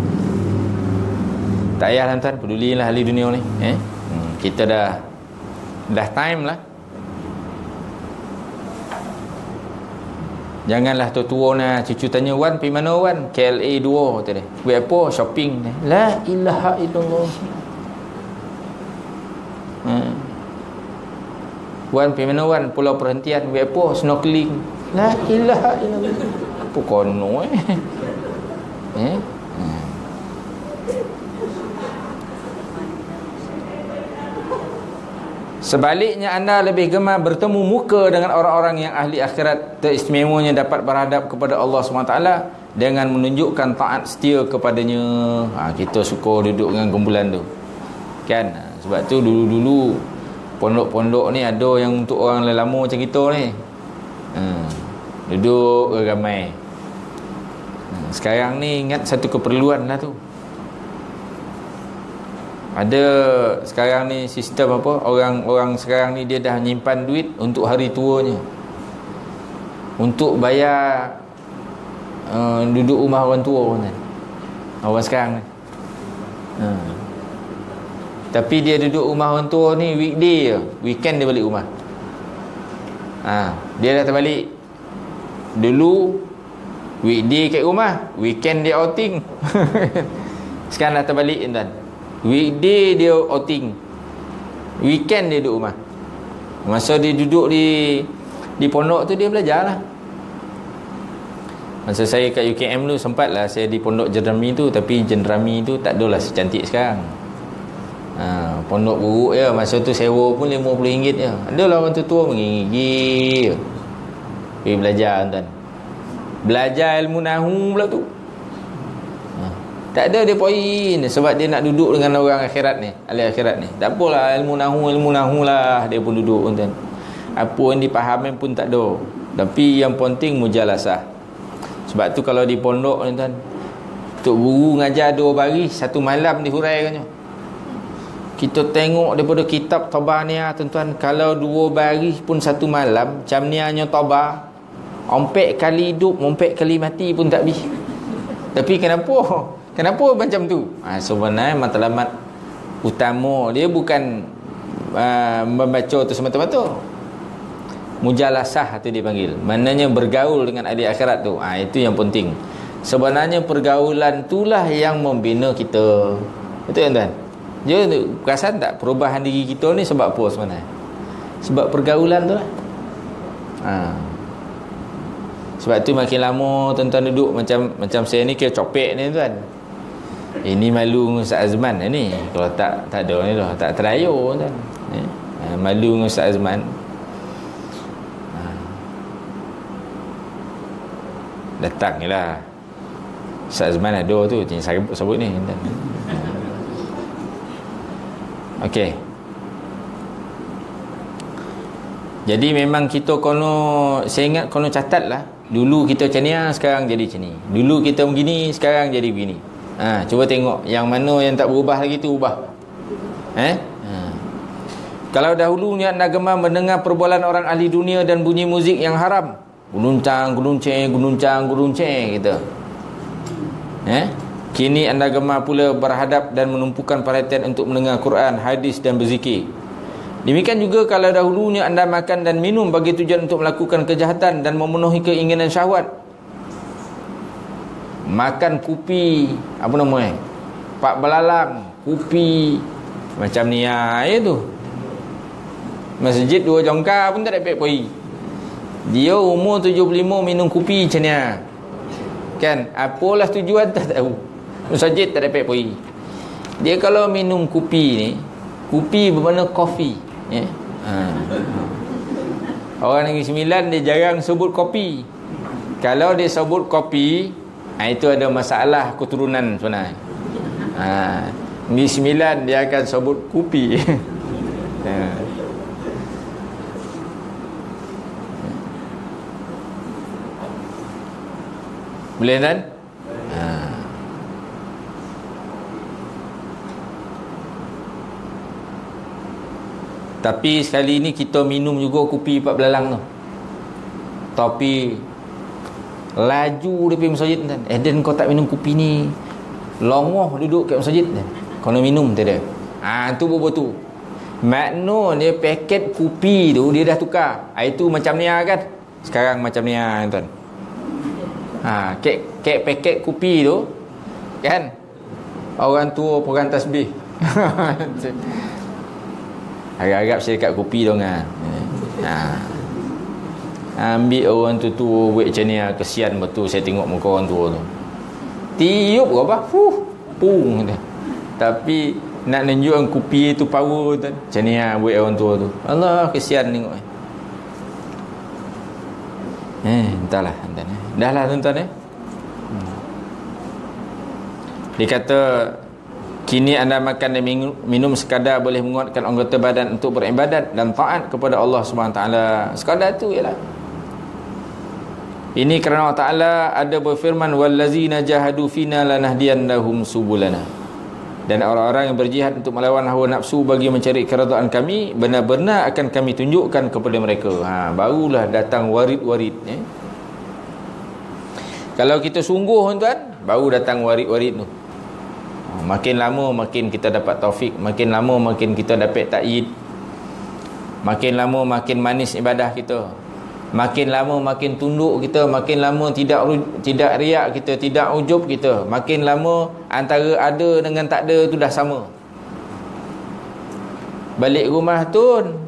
Tak payah tuan, pedulilah ahli dunia ni. Kita dah time lah. Janganlah tua-tua nak cucu tanya, Wan pergi mana Wan? KLA 2 tadi. Buat apa? Shopping. La ilaha illallah. Wan pergi mana Wan? Pulau perhentian. Buat apa? Snorkeling. La ilaha illallah. Apa kono Sebaliknya anda lebih gemar bertemu muka dengan orang-orang yang ahli akhirat, teristimewanya dapat berhadap kepada Allah SWT dengan menunjukkan taat setia kepadanya. Kita suka duduk dengan kumpulan tu kan. Sebab tu dulu-dulu pondok-pondok ni ada yang untuk orang lelama macam kita ni, duduk ramai. Sekarang ni ingat satu keperluan lah tu. Ada sekarang ni sistem apa, orang sekarang ni dia dah nyimpan duit untuk hari tuanya, untuk bayar duduk rumah orang tua kan, orang sekarang ni. Tapi dia duduk rumah orang tua ni weekday je, weekend dia balik rumah. Dia dah terbalik. Dulu weekday kat rumah, weekend dia outing. Sekarang dah terbalik tuan. Weekday dia outing, weekend dia duduk rumah. Masa dia duduk di pondok tu dia belajar lah. Masa saya kat UKM tu sempatlah saya di pondok Jendrami tu, tapi Jendrami tu tak adalah secantik sekarang. Pondok buruk je. Masa tu sewa pun RM50 je. Adalah orang tua mengigih pergi belajar tuan. Belajar ilmu nahu pula tu. Tak ada dia poin, sebab dia nak duduk dengan orang akhirat ni, ahli akhirat ni. Tak apalah ilmu nahu lah, dia pun duduk tuan. Apa yang dipahami pun tak ada. Tapi yang penting mujalasah. Sebab tu kalau di pondok ni tuan, tok guru ngajar 2 baris, 1 malam dihuraikannya. Kita tengok daripada kitab Tabaniyah tuan-tuan, kalau 2 baris pun 1 malam, macam ni hanya Tabah, ompek kali hidup, ompek kali mati pun tak habis. Tapi Kenapa macam tu? Sebenarnya matlamat utama dia bukan membaca tu semata-mata. Mujalasah tu dipanggil. Maknanya bergaul dengan ahli akhirat tu. Itu yang penting. Sebenarnya pergaulan itulah yang membina kita. Betul tuan? Dia perasan tak perubahan diri kita ni sebab apa sebenarnya? Sebab pergaulan tu lah. Sebab tu makin lama tuan-tuan duduk macam saya ni kira copek ni tuan. Ini malu dengan Ustaz Azman ni. Kalau tak ada ni dah tak terayo tuan. Malu dengan Ustaz Azman. Datang je lah. Ustaz Azman ada tu, jangan sebut ni tuan. Okey. Jadi memang kita saya ingat catat lah. Dulu kita macam ni, sekarang jadi macam ni. Dulu kita begini, sekarang jadi begini. Cuba tengok yang mana yang tak berubah lagi tu ubah. Kalau dahulunya anda gemar mendengar perbualan orang ahli dunia dan bunyi muzik yang haram, gununcang gitu. Kini anda gemar pula berhadap dan menumpukan perhatian untuk mendengar Quran, hadis dan berzikir. Demikian juga kalau dahulunya anda makan dan minum bagi tujuan untuk melakukan kejahatan dan memenuhi keinginan syahwat. Makan kupi, apa nama pak belalang, kupi macam ni tu. Masjid 2 jongkar pun tak dapat pergi. Dia umur 75 minum kupi macam ni. Kan? Apalah tujuan tak tahu. Masjid tak dapat pergi. Dia kalau minum kupi ni, kupi bermakna kopi. Orang Negeri Sembilan dia jarang sebut kopi. Kalau dia sebut kopi, itu ada masalah keturunan sebenarnya. Negeri Sembilan dia akan sebut kupi. Boleh kan? Tapi sekali ni kita minum juga kopi pak belalang tu. Tapi laju dia pergi masjid kan. Dan kau tak minum kopi ni, longoh duduk kat masjid kan. Kau nak minum tak ada. Tu bobo tu. Makna dia paket kopi tu dia dah tukar. Itu macam ni kan. Sekarang macam ni tuan. Kek paket kopi tu kan. Orang tua pegang tasbih. Harap-harap saya dekat kopi tu kan. Ambil orang tu buat macam ni, kesian betul saya tengok muka orang tua tu. Tiup ke apa? Pung. Tapi nak tunjukkan kopi tu power tu. Macam ni lah buat orang tua tu. Allah, kesian tengok. Entahlah tuan. Dah lah tuan. Dia kata, kini anda makan dan minum sekadar boleh menguatkan anggota badan untuk beribadat dan taat kepada Allah SWT. Sekadar tu ialah. Ini kerana Allah Ta'ala ada berfirman, wallazina jahadu fina lanahdiyannahum subulana. Dan orang-orang yang berjihad untuk melawan hawa nafsu bagi mencari keredaan kami, benar-benar akan kami tunjukkan kepada mereka. Barulah datang warid-warid. Kalau kita sungguh tuan, baru datang warid-warid tu. Makin lama makin kita dapat taufik, makin lama makin kita dapat ta'yid, makin lama makin manis ibadah kita, makin lama makin tunduk kita, makin lama tidak riak kita, tidak ujub kita, makin lama antara ada dengan tak ada tu dah sama. Balik rumah tun,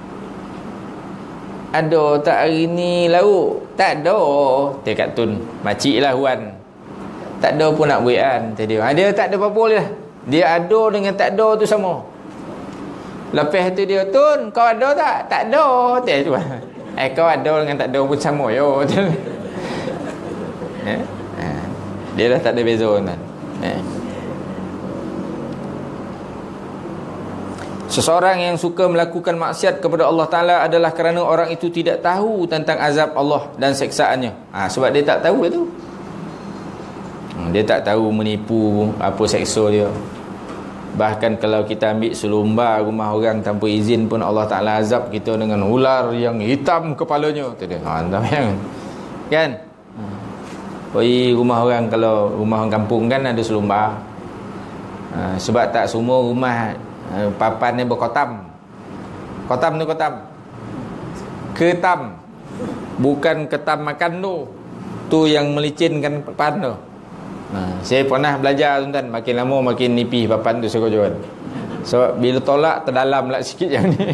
ada tak hari ni lauk? Tak ada. Dia kat tun, makcik lah Wan, tak ada pun nak buat kan. Dia tak ada apa-apa lah. Dia ada dengan tak ada tu sama. Lepas tu dia, Tun, kau ada tak? Tak ada. Kau ada dengan tak ada pun sama. Dia dah tak ada beza kan. Seseorang yang suka melakukan maksiat kepada Allah Ta'ala adalah kerana orang itu tidak tahu tentang azab Allah dan seksaannya. Sebab dia tak tahu itu. Dia tak tahu menipu apa seksa dia. Bahkan kalau kita ambil selumbar rumah orang tanpa izin pun Allah Ta'ala azab kita dengan ular yang hitam kepalanya. Kan? Rumah orang, kalau rumah orang kampung kan ada selumbar. Sebab tak semua rumah papan ni berkotam. Kotam tu kotam. Ketam. Bukan ketam makan tu. Tu yang melicinkan papan tu. Saya pernah belajar tuan, makin lama makin nipih papan tu saya jual. So bila tolak terdalam lah sikit yang ni.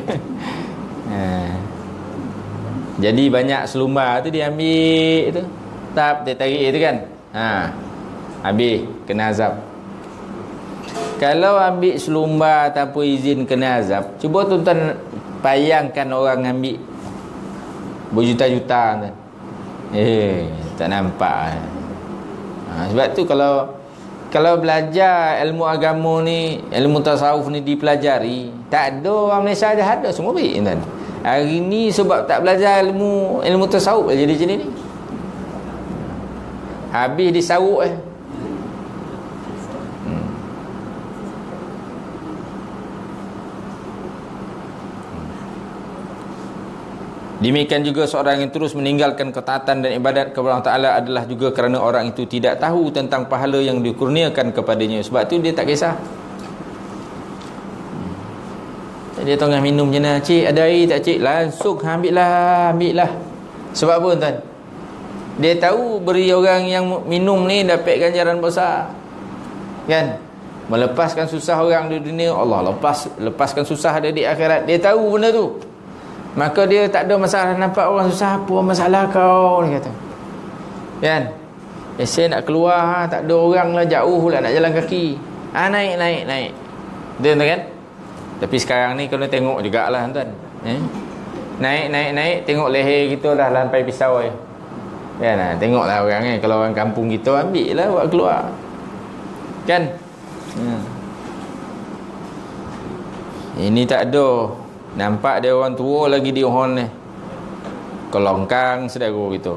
Jadi banyak selumbar tu dia ambil tu. Tap dia tarik tu kan. Habis kena azab. Kalau ambil selumbar tanpa izin kena azab, cuba tuan bayangkan orang ambil berjuta-juta tuan. Tak nampak. Sebab tu kalau belajar ilmu agama ni, ilmu tasawuf ni dipelajari, tak ada orang Malaysia dah ada, semua baik tuan. Hari ni sebab tak belajar ilmu tasawuf jadi macam ni. Habis disawuk Demikian juga seorang yang terus meninggalkan ketaatan dan ibadat kepada Allah Ta'ala adalah juga kerana orang itu tidak tahu tentang pahala yang dikurniakan kepadanya. Sebab tu dia tak kisah. Dia tengah minum je nak, cik ada air tak cik? Langsung ambil lah. Sebab apa tuan? Dia tahu beri orang yang minum ni dapat ganjaran besar. Kan? Melepaskan susah orang di dunia, Allah lepaskan susah dia di akhirat. Dia tahu benda tu. Maka dia tak ada masalah nampak orang susah. Apa masalah kau, dia kata. Kan? Saya nak keluar, tak ada orang lah, jauh pula nak jalan kaki. Naik. Dia kan? Tapi sekarang ni kena tengok jugalah tuan. Naik, tengok leher kita dah lampai pisau je. Kan? Tengoklah orang ni, kalau orang kampung kita ambil lah buat keluar. Kan? Ini tak ada. Nampak dia orang tua lagi di Ohon ni, kelongkang saudara gitu.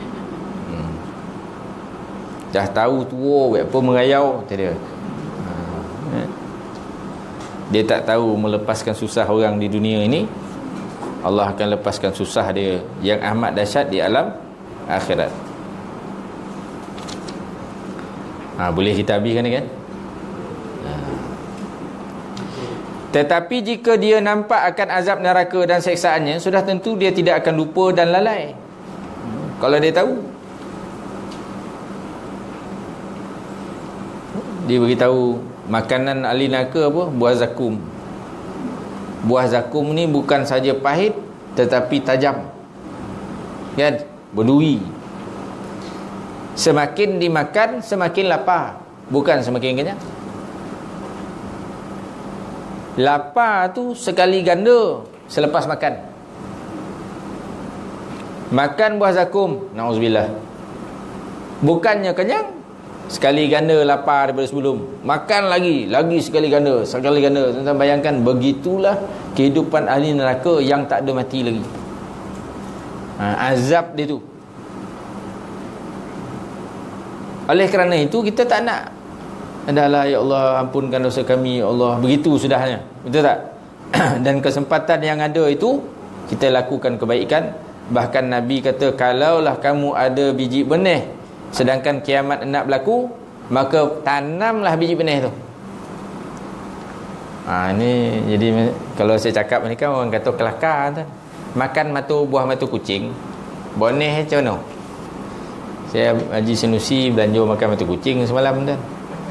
Dah tahu tua buat apa merayau dia. Dia tak tahu melepaskan susah orang di dunia ini, Allah akan lepaskan susah dia yang amat dahsyat di alam akhirat. Boleh kita habiskan ni kan? Tetapi jika dia nampak akan azab neraka dan seksaannya, sudah tentu dia tidak akan lupa dan lalai. Kalau dia tahu, dia beritahu makanan ahli neraka apa? Buah zakum. Buah zakum ni bukan saja pahit tetapi tajam. Kan? Berduri. Semakin dimakan semakin lapar, bukan semakin kenyang. Lapar tu sekali ganda selepas makan. Makan buah zakum, na'udzubillah, bukannya kenyang, sekali ganda lapar daripada sebelum. Makan lagi sekali ganda. Tuan-tuan bayangkan, begitulah kehidupan ahli neraka yang tak ada mati lagi. Azab dia tu. Oleh kerana itu kita tak nak, adalah ya Allah ampunkan dosa kami ya Allah, begitu sudahnya, betul tak? Dan kesempatan yang ada itu kita lakukan kebaikan. Bahkan Nabi kata, kalaulah kamu ada biji benih sedangkan kiamat nak berlaku, maka tanamlah biji benih tu. Ini jadi kalau saya cakap ni kan orang kata kelakar tu. Makan buah matu kucing, benih macam mana? Saya Haji Senusi belanja makan matu kucing semalam tu.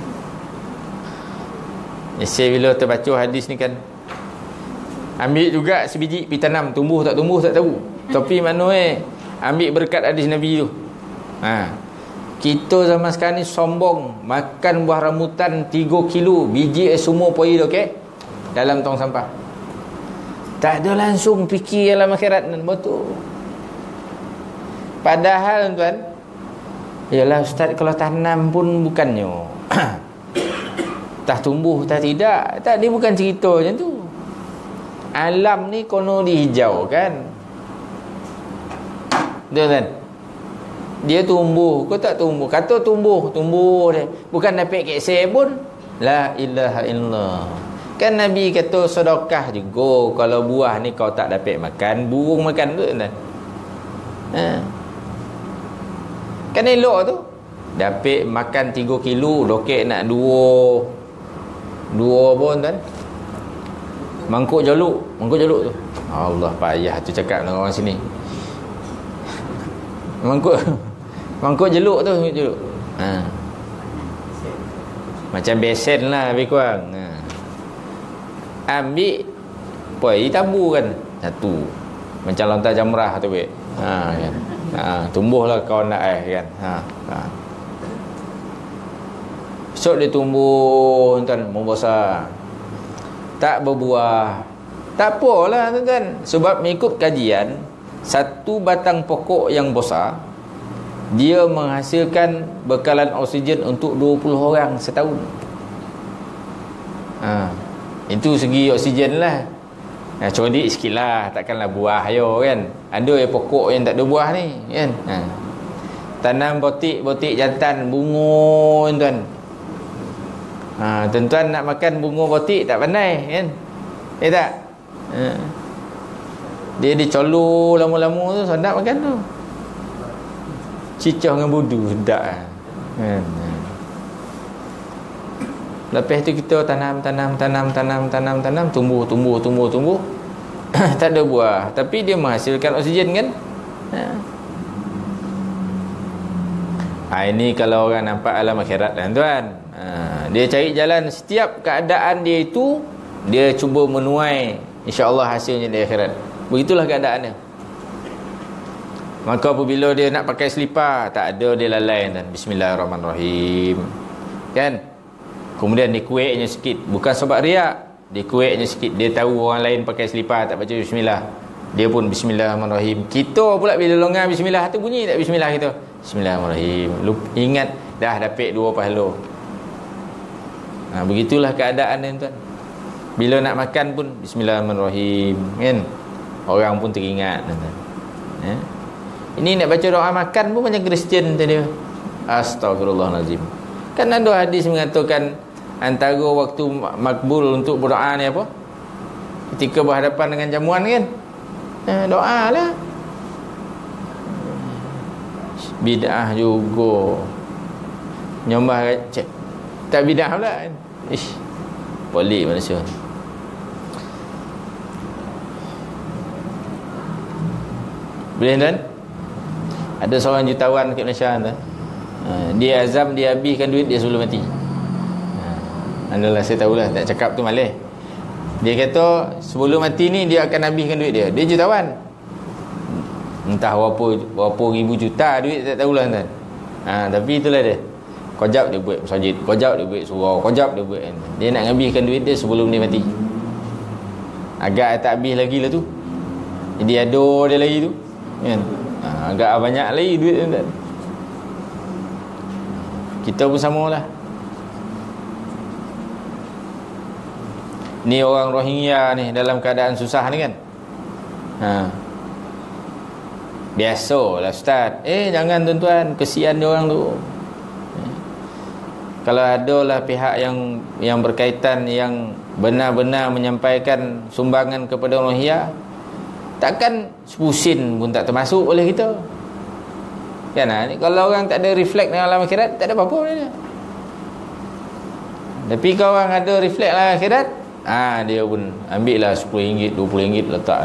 Saya bila terbaca hadis ni kan, ambil juga sebiji pergi tanam, tumbuh tak tahu. Tapi mana ambil berkat hadis Nabi tu. Kita zaman sekarang ni sombong, makan buah rambutan 3 kilo, biji semua poi okey dalam tong sampah. Tak ada langsung fikir alam akhirat dan betul. Padahal tuan, yalah ustaz, kalau tanam pun bukannya tak tumbuh tak tidak. Tak, dia bukan cerita macam tu. Alam ni kono dihijaukan. Kan? Dia tumbuh ke tak tumbuh? Kata tumbuh dia. Bukan dapat kekse pun. La ilaha illallah. Kan Nabi kata sedekah juga. Kalau buah ni kau tak dapat makan, burung makan tu kan? Kan elok tu. Dapat makan 3 kilo, dokek nak 2 pun kan? Mangkuk jaluk tu. Allah, payah tu cakap dengan orang sini. Mangkuk jeluk tu, macam besen lah lebih kurang. Ambil poi tabur kan satu, macam lontar jamrah tu kan. Tumbuhlah kau nak kan. Besok dia tumbuh tuan, membesar, tak berbuah, tak apalah tuan. Sebab mengikut kajian, satu batang pokok yang besar dia menghasilkan bekalan oksigen untuk 20 orang setahun. Itu segi oksigen lah. Codik sikit lah, takkanlah buah yo kan. Ada pokok yang tak ada buah ni kan. Tanam botik jantan bunga tuan. Tuan-tuan nak makan bunga botik tak pandai kan. Tak? Dia dicolok lama-lama tu, sedap makan tu. Cicah dengan budu sedap kan. Lepas tu kita tanam, tumbuh. Tak ada buah, tapi dia menghasilkan oksigen kan. Ini kalau orang nampak alam akhirat kan tuan. Dia cari jalan, setiap keadaan dia itu dia cuba menuai, insya-Allah hasilnya di akhirat. Begitulah keadaannya. Maka apabila dia nak pakai selipar, tak ada dia lalai dan bismillahirrahmanirrahim kan. Kemudian dia kueknya sikit, bukan sebab riak, dia kueknya sikit. Dia tahu orang lain pakai selipar tak baca bismillah, dia pun bismillahirrahmanirrahim. Kita pula bila longgar bismillah tu bunyi tak bismillah kita? Bismillahirrahmanirrahim. Ingat dah dapat 2 pahala. Begitulah keadaan dia tuan. Bila nak makan pun bismillahirrahmanirrahim kan. Orang pun teringat tuan. Ini nak baca doa makan pun macam Kristian tadi. Astagfirullahalazim. Kan ada hadis mengatakan antara waktu makbul untuk berdoa ni apa? Ketika berhadapan dengan jamuan kan. Doa lah. Bid'ah juga. Nyombah cek. Tak bid'ah pula kan. Pelik manusia. Boleh tuan? Ada seorang jutawan dekat Malaysia tuan. Dia azam dia habiskan duit dia sebelum mati. Adalah saya tahulah, tak cakap tu malih. Dia kata sebelum mati ni dia akan habiskan duit dia. Dia jutawan. Entah berapa ribu juta duit tak tahulah tuan. Tapi itulah dia. Kojab dia buat masjid, kojab dia buat surau, kojab dia buat. Dia nak habiskan duit dia sebelum dia mati. Agak tak habis lagi lah tu. Jadi ada dia lagi tu kan. Agak banyak lagi duit tuan. Kita pun samalah. Ni orang Rohingya ni dalam keadaan susah ni kan. Biasalah ustaz. Jangan tuan-tuan, kesian dia orang tu. Kalau adalah pihak yang berkaitan yang benar-benar menyampaikan sumbangan kepada Rohingya, takkan sepusin pun tak termasuk oleh kita. Kan kalau orang tak ada reflect dalam alam akhirat, tak ada apa-apa dia. Tapi kalau orang ada reflect dalam akhirat, dia pun ambil lah RM10, RM20 letak.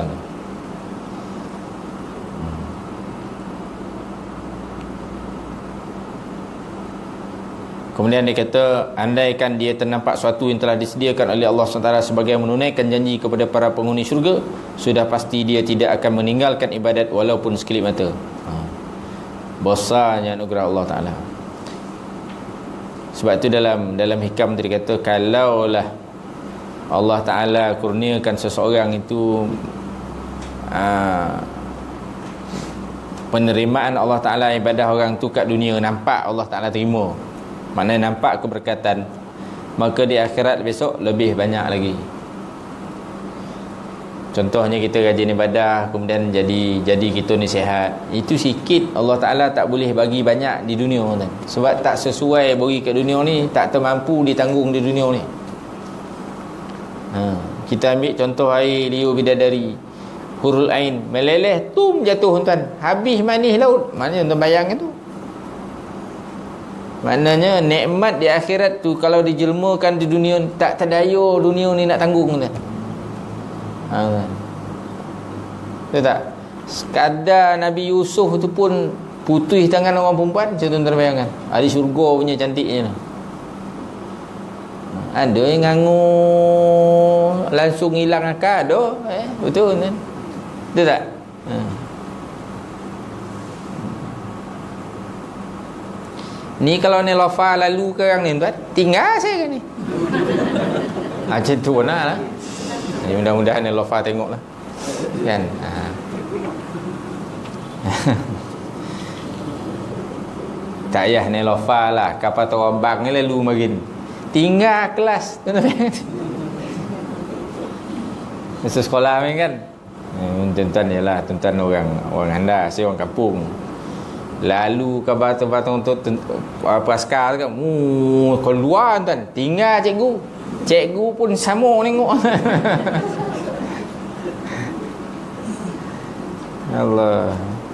Kemudian dia kata, andaikan dia ternampak suatu yang telah disediakan oleh Allah SWT sebagai menunaikan janji kepada para penghuni syurga, sudah pasti dia tidak akan meninggalkan ibadat walaupun sekelip mata. Besarnya anugerah Allah Ta'ala. Sebab itu dalam hikam tadi kata, kalaulah Allah Ta'ala kurniakan seseorang itu penerimaan Allah Ta'ala ibadah orang tu kat dunia, nampak Allah Ta'ala terima, maknanya nampak keberkatan, maka di akhirat besok lebih banyak lagi. Contohnya kita rajin ibadah, kemudian jadi kita ni sihat, itu sikit Allah Ta'ala tak boleh bagi banyak di dunia kan? Sebab tak sesuai bagi kat dunia ni, tak termampu ditanggung di dunia ni. Kita ambil contoh air liur bidadari, hurul ain, meleleh tum jatuh tuan, habis manis laut. Mana tuan bayangkan tu? Maknanya nikmat di akhirat tu kalau dijelmakan di dunia, tak terdaya dunia ni nak tanggung tuan. Betul tak? Sekadar Nabi Yusuf tu pun putih tangan orang perempuan, macam tuan bayangkan. Ahli syurga punya cantiknya. Ada yang nganggur langsung hilang akal, ada. Betul kan? Betul tak? Ni kalau ni Lofa lalu ke orang ni tuan, tinggal saya kan ni. Macam tu lah. Mudah-mudahan ni Lofa tengok lah kan. Tak payah ni Lofa lah, kapal terbang ni lalu makin tinggal kelas masa sekolah ni kan. Tuan-tuan ialah tuan-tuan orang anda, saya orang kampung. Lalu ke batang-batang untuk askar kan, keluar tuan, tinggal cikgu pun sama tengok. Allah.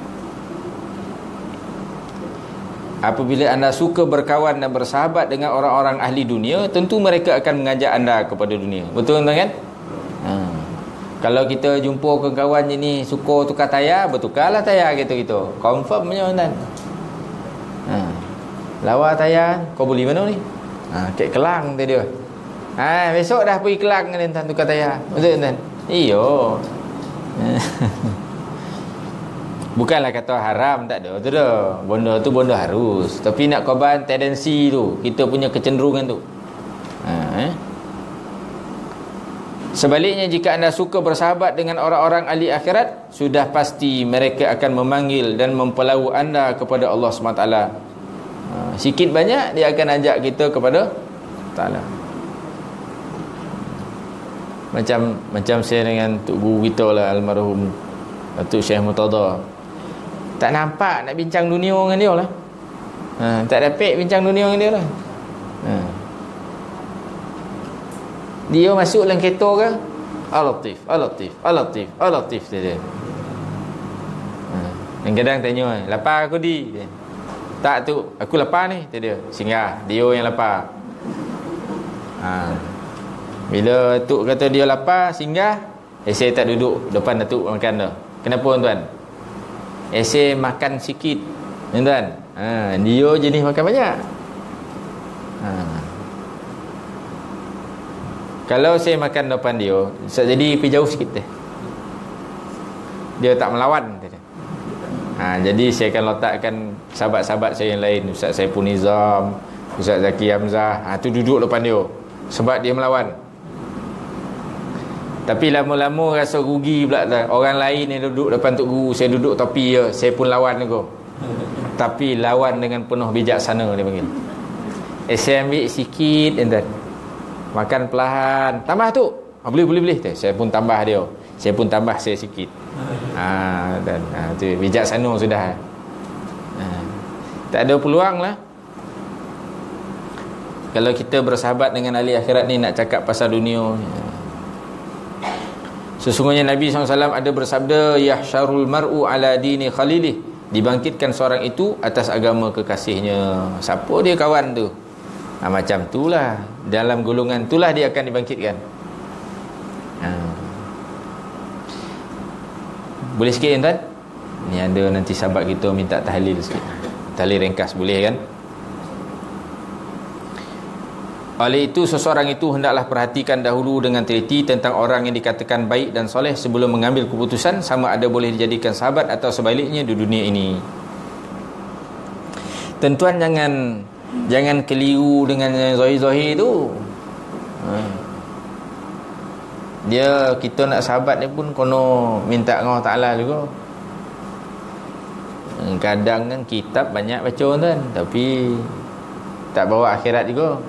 Apabila anda suka berkawan dan bersahabat dengan orang-orang ahli dunia, tentu mereka akan mengajak anda kepada dunia. Betul tuan kan? Kalau kita jumpa ke kawan ni suka tukar tayar, bertukarlah tayar gitu. Confirm punya tuan. Lawa tayar, kau beli mana ni? Kat Kelang tu dia. Besok dah pergi Kelang ni tuan, tukar tayar. Betul tuan? Iyo. Bukanlah kata haram, tak ada. Betul dah. Benda tu benda harus. Tapi nak korban tendensi tu, kita punya kecenderungan tu. Sebaliknya, jika anda suka bersahabat dengan orang-orang ahli akhirat, sudah pasti mereka akan memanggil dan mempelau anda kepada Allah SWT. Sikit banyak dia akan ajak kita kepada Ta'ala. Macam saya dengan Tok Guru kita lah, almarhum Datuk Syekh Murtada. Tak nampak nak bincang dunia dengan dia lah. Tak dapat bincang dunia dengan dia lah. Dia masuk dalam kereta ke, Al-Latif, Al-Latif, Al-Latif, Al-Latif dia. Dan kadang tanya, lapar aku di? Tak tu, aku lapar ni. Dia singgah, dia yang lapar. Bila Tok kata dia lapar, singgah, saya tak duduk depan Datuk makan dah. Kenapa tuan? Saya makan sikit tuan. Dia jenis makan banyak. Kalau saya makan depan dia, jadi pergi jauh sikit deh. Dia tak melawan. Jadi saya akan letakkan sahabat-sahabat saya yang lain, Ustaz Saiful Nizam, Ustaz Zaki Hamzah, tu duduk depan dia sebab dia melawan. Tapi lama-lama rasa rugi pula lah. Orang lain yang duduk depan Tok Guru, saya duduk tepi je, saya pun lawan juga. Tapi lawan dengan penuh bijaksana, dia panggil. Saya ambil sikit dan makan perlahan. Tambah tu. Boleh. Saya pun tambah dia. Saya pun tambah saya sikit. Tu bijaksana sudah. Tak ada peluang lah. Kalau kita bersahabat dengan ahli akhirat ni nak cakap pasal dunia. Sesungguhnya Nabi SAW ada bersabda, yahsyarul mar'u ala dini khalilih, dibangkitkan seorang itu atas agama kekasihnya. Siapa dia kawan tu? Macam itulah, dalam golongan itulah dia akan dibangkitkan. Boleh sikit tuan? Ni ada nanti sahabat kita minta tahlil sikit. Tahlil ringkas boleh kan? Oleh itu seseorang itu hendaklah perhatikan dahulu dengan teliti tentang orang yang dikatakan baik dan soleh sebelum mengambil keputusan sama ada boleh dijadikan sahabat atau sebaliknya di dunia ini. Tentuan jangan keliru dengan zahir-zahir tu. Dia kita nak sahabat ni pun kono minta dengan Allah Ta'ala juga. Kadang kan kitab banyak baca kan, tapi tak bawa akhirat juga.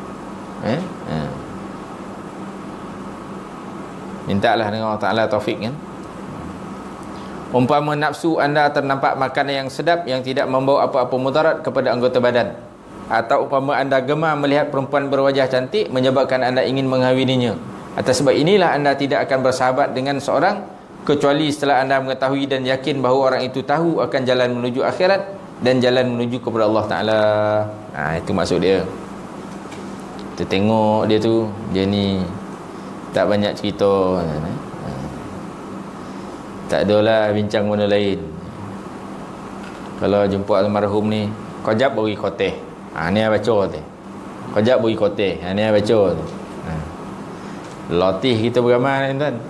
Mintalah dengan Allah Ta'ala taufik kan. Umpama nafsu anda ternampak makanan yang sedap yang tidak membawa apa-apa mudarat kepada anggota badan, atau umpama anda gemar melihat perempuan berwajah cantik menyebabkan anda ingin mengahwininya, atas sebab inilah anda tidak akan bersahabat dengan seorang kecuali setelah anda mengetahui dan yakin bahawa orang itu tahu akan jalan menuju akhirat dan jalan menuju kepada Allah Ta'ala. Itu maksud dia. Kita tengok dia tu, dia ni tak banyak cerita, tak adalah bincang benda lain. Kalau jumpa almarhum ni, kojab bagi khoteh, ni baca tu. Kojab bagi khoteh, ni baca tu. Latih kita beramal ni tuan.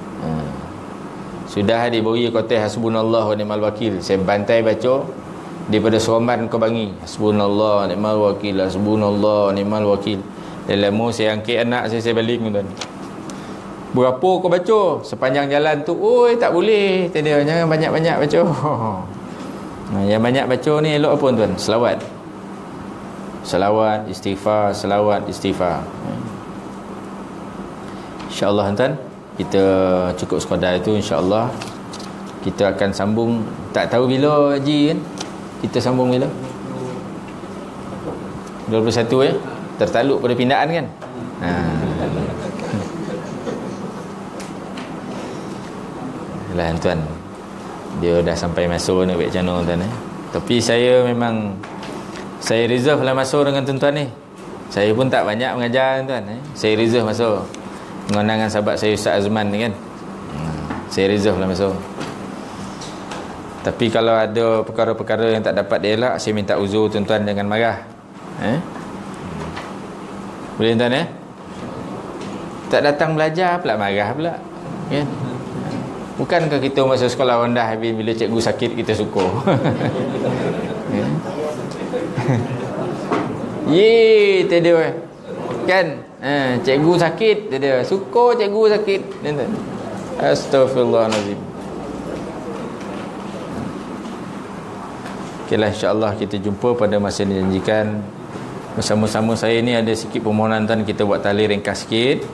Sudah diberi khoteh hasbunallah wa ni'mal wakil, saya bantai baca daripada Seromban ke Bangi, hasbunallah ni'mal wakil, hasbunallah ni'mal wakil. Dalam saya angkat anak saya balik tuan. Berapa kau baca sepanjang jalan tu? Oi, tak boleh. Dia jangan banyak-banyak baca. Yang banyak baca ni elok apa tuan? Selawat. Selawat, istighfar, selawat, istighfar. InsyaAllah tuan, kita cukup sekadar itu. InsyaAllah kita akan sambung. Tak tahu bila Haji kan? Kita sambung bila? 21 ya? Tertaluk pada pindaan kan. Lah tuan, dia dah sampai masuk nak buat channel tuan. Tapi saya memang saya reserve lah masuk dengan tuan-tuan ni. Saya pun tak banyak mengajar tuan. Saya reserve masuk mengenangan sahabat saya Ustaz Azman ni kan. Saya reserve lah masuk. Tapi kalau ada perkara-perkara yang tak dapat dielak, saya minta uzur tuan-tuan, jangan marah. Boleh tuan tak datang belajar pula marah pula kan. Bukankah kita masa sekolah rendah bila cikgu sakit kita syukur? Ye tiada kan. Cikgu sakit tiada syukur, cikgu sakit. Astaghfirullahalazim. Okeylah, insya-Allah kita jumpa pada masa yang dijanjikan. Bersama-sama saya ni ada sikit permohonan tuan, kita buat tahlil ringkas sikit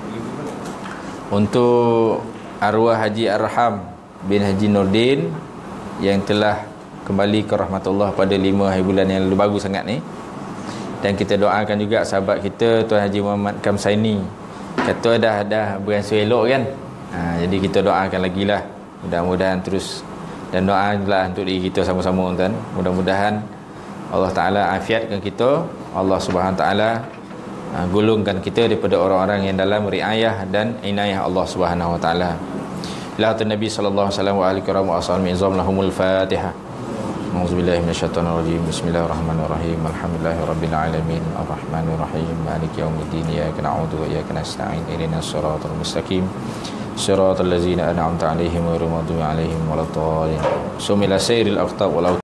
untuk arwah Haji Arham bin Haji Nordin yang telah kembali ke rahmatullah pada 5 hari bulan yang lalu, bagus sangat ni. Dan kita doakan juga sahabat kita Tuan Haji Muhammad Kamsaini, kata dah beransur elok kan. Jadi kita doakan lagi lah, mudah-mudahan terus, dan doalah untuk diri kita sama-sama tuan. Mudah-mudahan Allah Ta'ala afiatkan kita, Allah Subhanahu Ta'ala golongkan kita daripada orang-orang yang dalam riayah dan inayah Allah Subhanahu Wa Ta'ala. Ilahatun Nabi sallallahu alaihi wasallam wa alihi wa sahbihi izam lahumul Fatihah. Auzubillahi minasyaitonir rajim. Bismillahirrahmanirrahim. Alhamdulillahirabbil alamin. Arrahmanir rahim. Maliki yaumiddin. Iyyaka na'budu wa iyyaka nasta'in. Ihdinas siratal mustaqim. Siratal ladzina an'amta 'alaihim ghairil maghdubi 'alaihim waladdallin. Sumila sayril aqtab wa